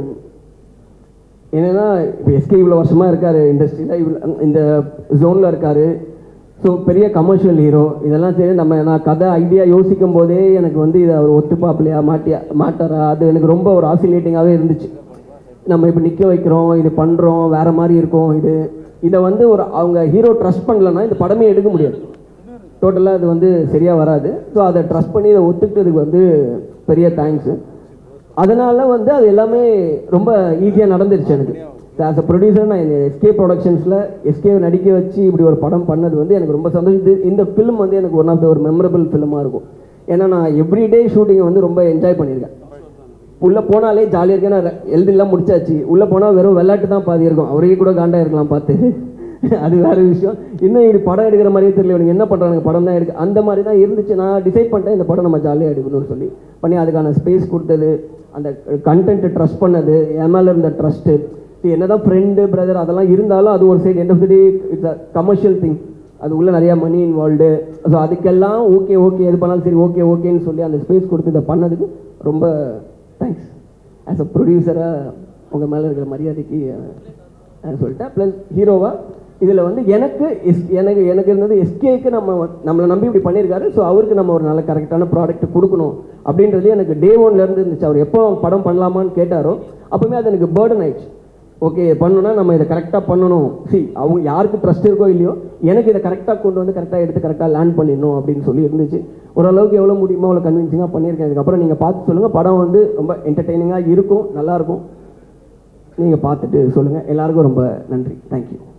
Speaker 2: என்னென்னா இப்போ எஸ்கே இவ்வளோ வருஷமாக இருக்கார் இண்டஸ்ட்ரியில், இவ்வளோ இந்த ஜோனில் இருக்கார். ஸோ பெரிய கமர்ஷியல் ஹீரோ இதெல்லாம் சரி. நம்ம நான் கதை ஐடியா யோசிக்கும் போதே எனக்கு வந்து இதை அவர் ஒத்துப்பாப்பிலையா மாட்டியா மாட்டாரா அது எனக்கு ரொம்ப ஒரு ஆசிலேட்டிங்காகவே இருந்துச்சு. நம்ம இப்போ நிற்க வைக்கிறோம் இது பண்ணுறோம் வேறு மாதிரி இருக்கும், இது இதை வந்து ஒரு அவங்க ஹீரோ ட்ரஸ்ட் பண்ணலன்னா இந்த படமே எடுக்க முடியாது, டோட்டலாக அது வந்து சரியாக வராது. ஸோ அதை ட்ரஸ்ட் பண்ணி இதை ஒத்துக்கிட்டதுக்கு வந்து பெரிய தேங்க்ஸு. அதனால் வந்து அது எல்லாமே ரொம்ப ஈஸியாக நடந்துருச்சு எனக்கு. ஆஸ் அ ப்ரொடியூசர் நான் இந்த எஸ்கே ப்ரொடக்ஷன்ஸில் எஸ்கேவை நடிக்க வச்சு இப்படி ஒரு படம் பண்ணது வந்து எனக்கு ரொம்ப சந்தோஷம். இது இந்த ஃபிலிம் வந்து எனக்கு ஒன் ஆஃப் த ஒரு மெமரபிள் ஃபிலிமாக இருக்கும். ஏன்னா நான் எவ்ரிடே ஷூட்டிங்கை வந்து ரொம்ப என்ஜாய் பண்ணியிருக்கேன். உள்ளே போனாலே ஜாலியாக இருக்கேன். நான் எழுதிலாம் முடிச்சாச்சு, உள்ளே போனால் வெறும் விளையாட்டு தான் பாதி இருக்கும், அவரே கூட காண்டா இருக்கலாம் பார்த்து, அது வேறு விஷயம். இன்னும் இப்படி படம் எடுக்கிற மாதிரியே தெரியல இவனுக்கு என்ன பண்ணுறாங்க, படம் தான் எடுக்க அந்த மாதிரி தான் இருந்துச்சு. நான் டிசைட் பண்ணிட்டேன் இந்த படம் நம்ம ஜாலியாக எடுக்கணும்னு சொல்லி பண்ணி அதுக்கான ஸ்பேஸ் கொடுத்தது, அந்த கண்டென்ட்டை ட்ரஸ்ட் பண்ணது, என் மேலே இருந்த ட்ரஸ்ட்டு. என்ன தான் ஃப்ரெண்டு பிரதர் அதெல்லாம் இருந்தாலும் அது ஒரு side end of the day it's a commercial thing, அது உள்ளே நிறையா மணி இன்வால்வ்டு. ஸோ அதுக்கெல்லாம் ஓகே ஓகே எது பண்ணாலும் சரி ஓகே ஓகேன்னு சொல்லி அந்த ஸ்பேஸ் கொடுத்து இதை பண்ணதுக்கு ரொம்ப தேங்க்ஸ். ஆஸ் அ ப்ரொடியூசராக உங்கள் மேலே இருக்கிற மரியாதைக்கு சொல்லிட்டேன். ப்ளஸ் ஹீரோவாக இதில் வந்து எனக்கு எஸ் எனக்கு எனக்கு இருந்தது எஸ்கேக்கு நம்ம நம்மளை நம்பி இப்படி பண்ணியிருக்காரு. ஸோ அவருக்கு நம்ம ஒரு நல்ல கரெக்டான ப்ராடக்ட் கொடுக்கணும் அப்படின்றது எனக்கு டே ஒன்லேருந்து இருந்துச்சு. அவர் எப்போ படம் பண்ணலாமான்னு கேட்டாரோ அப்போவுமே அது எனக்கு பேர்டன் ஆயிடுச்சு. ஓகே பண்ணணும்னா நம்ம இதை கரெக்டாக பண்ணணும். சி அவங்க யாருக்கு ட்ரஸ்ட் இருக்கோ இல்லையோ எனக்கு இதை கரெக்டாக கொண்டு வந்து கரெக்டாக எடுத்து கரெக்டாக லேண்ட் பண்ணிடணும் அப்படின்னு சொல்லி இருந்துச்சு. ஓரளவுக்கு எவ்வளோ முடியுமோ அவ்வளோ கன்வின்சிங்காக பண்ணியிருக்கேன். அதுக்கப்புறம் நீங்கள் பார்த்து சொல்லுங்கள், படம் வந்து ரொம்ப என்டர்டெய்னிங்காக இருக்கும், நல்லாயிருக்கும். நீங்கள் பார்த்துட்டு சொல்லுங்கள். எல்லாருக்கும் ரொம்ப நன்றி, தேங்க்யூ.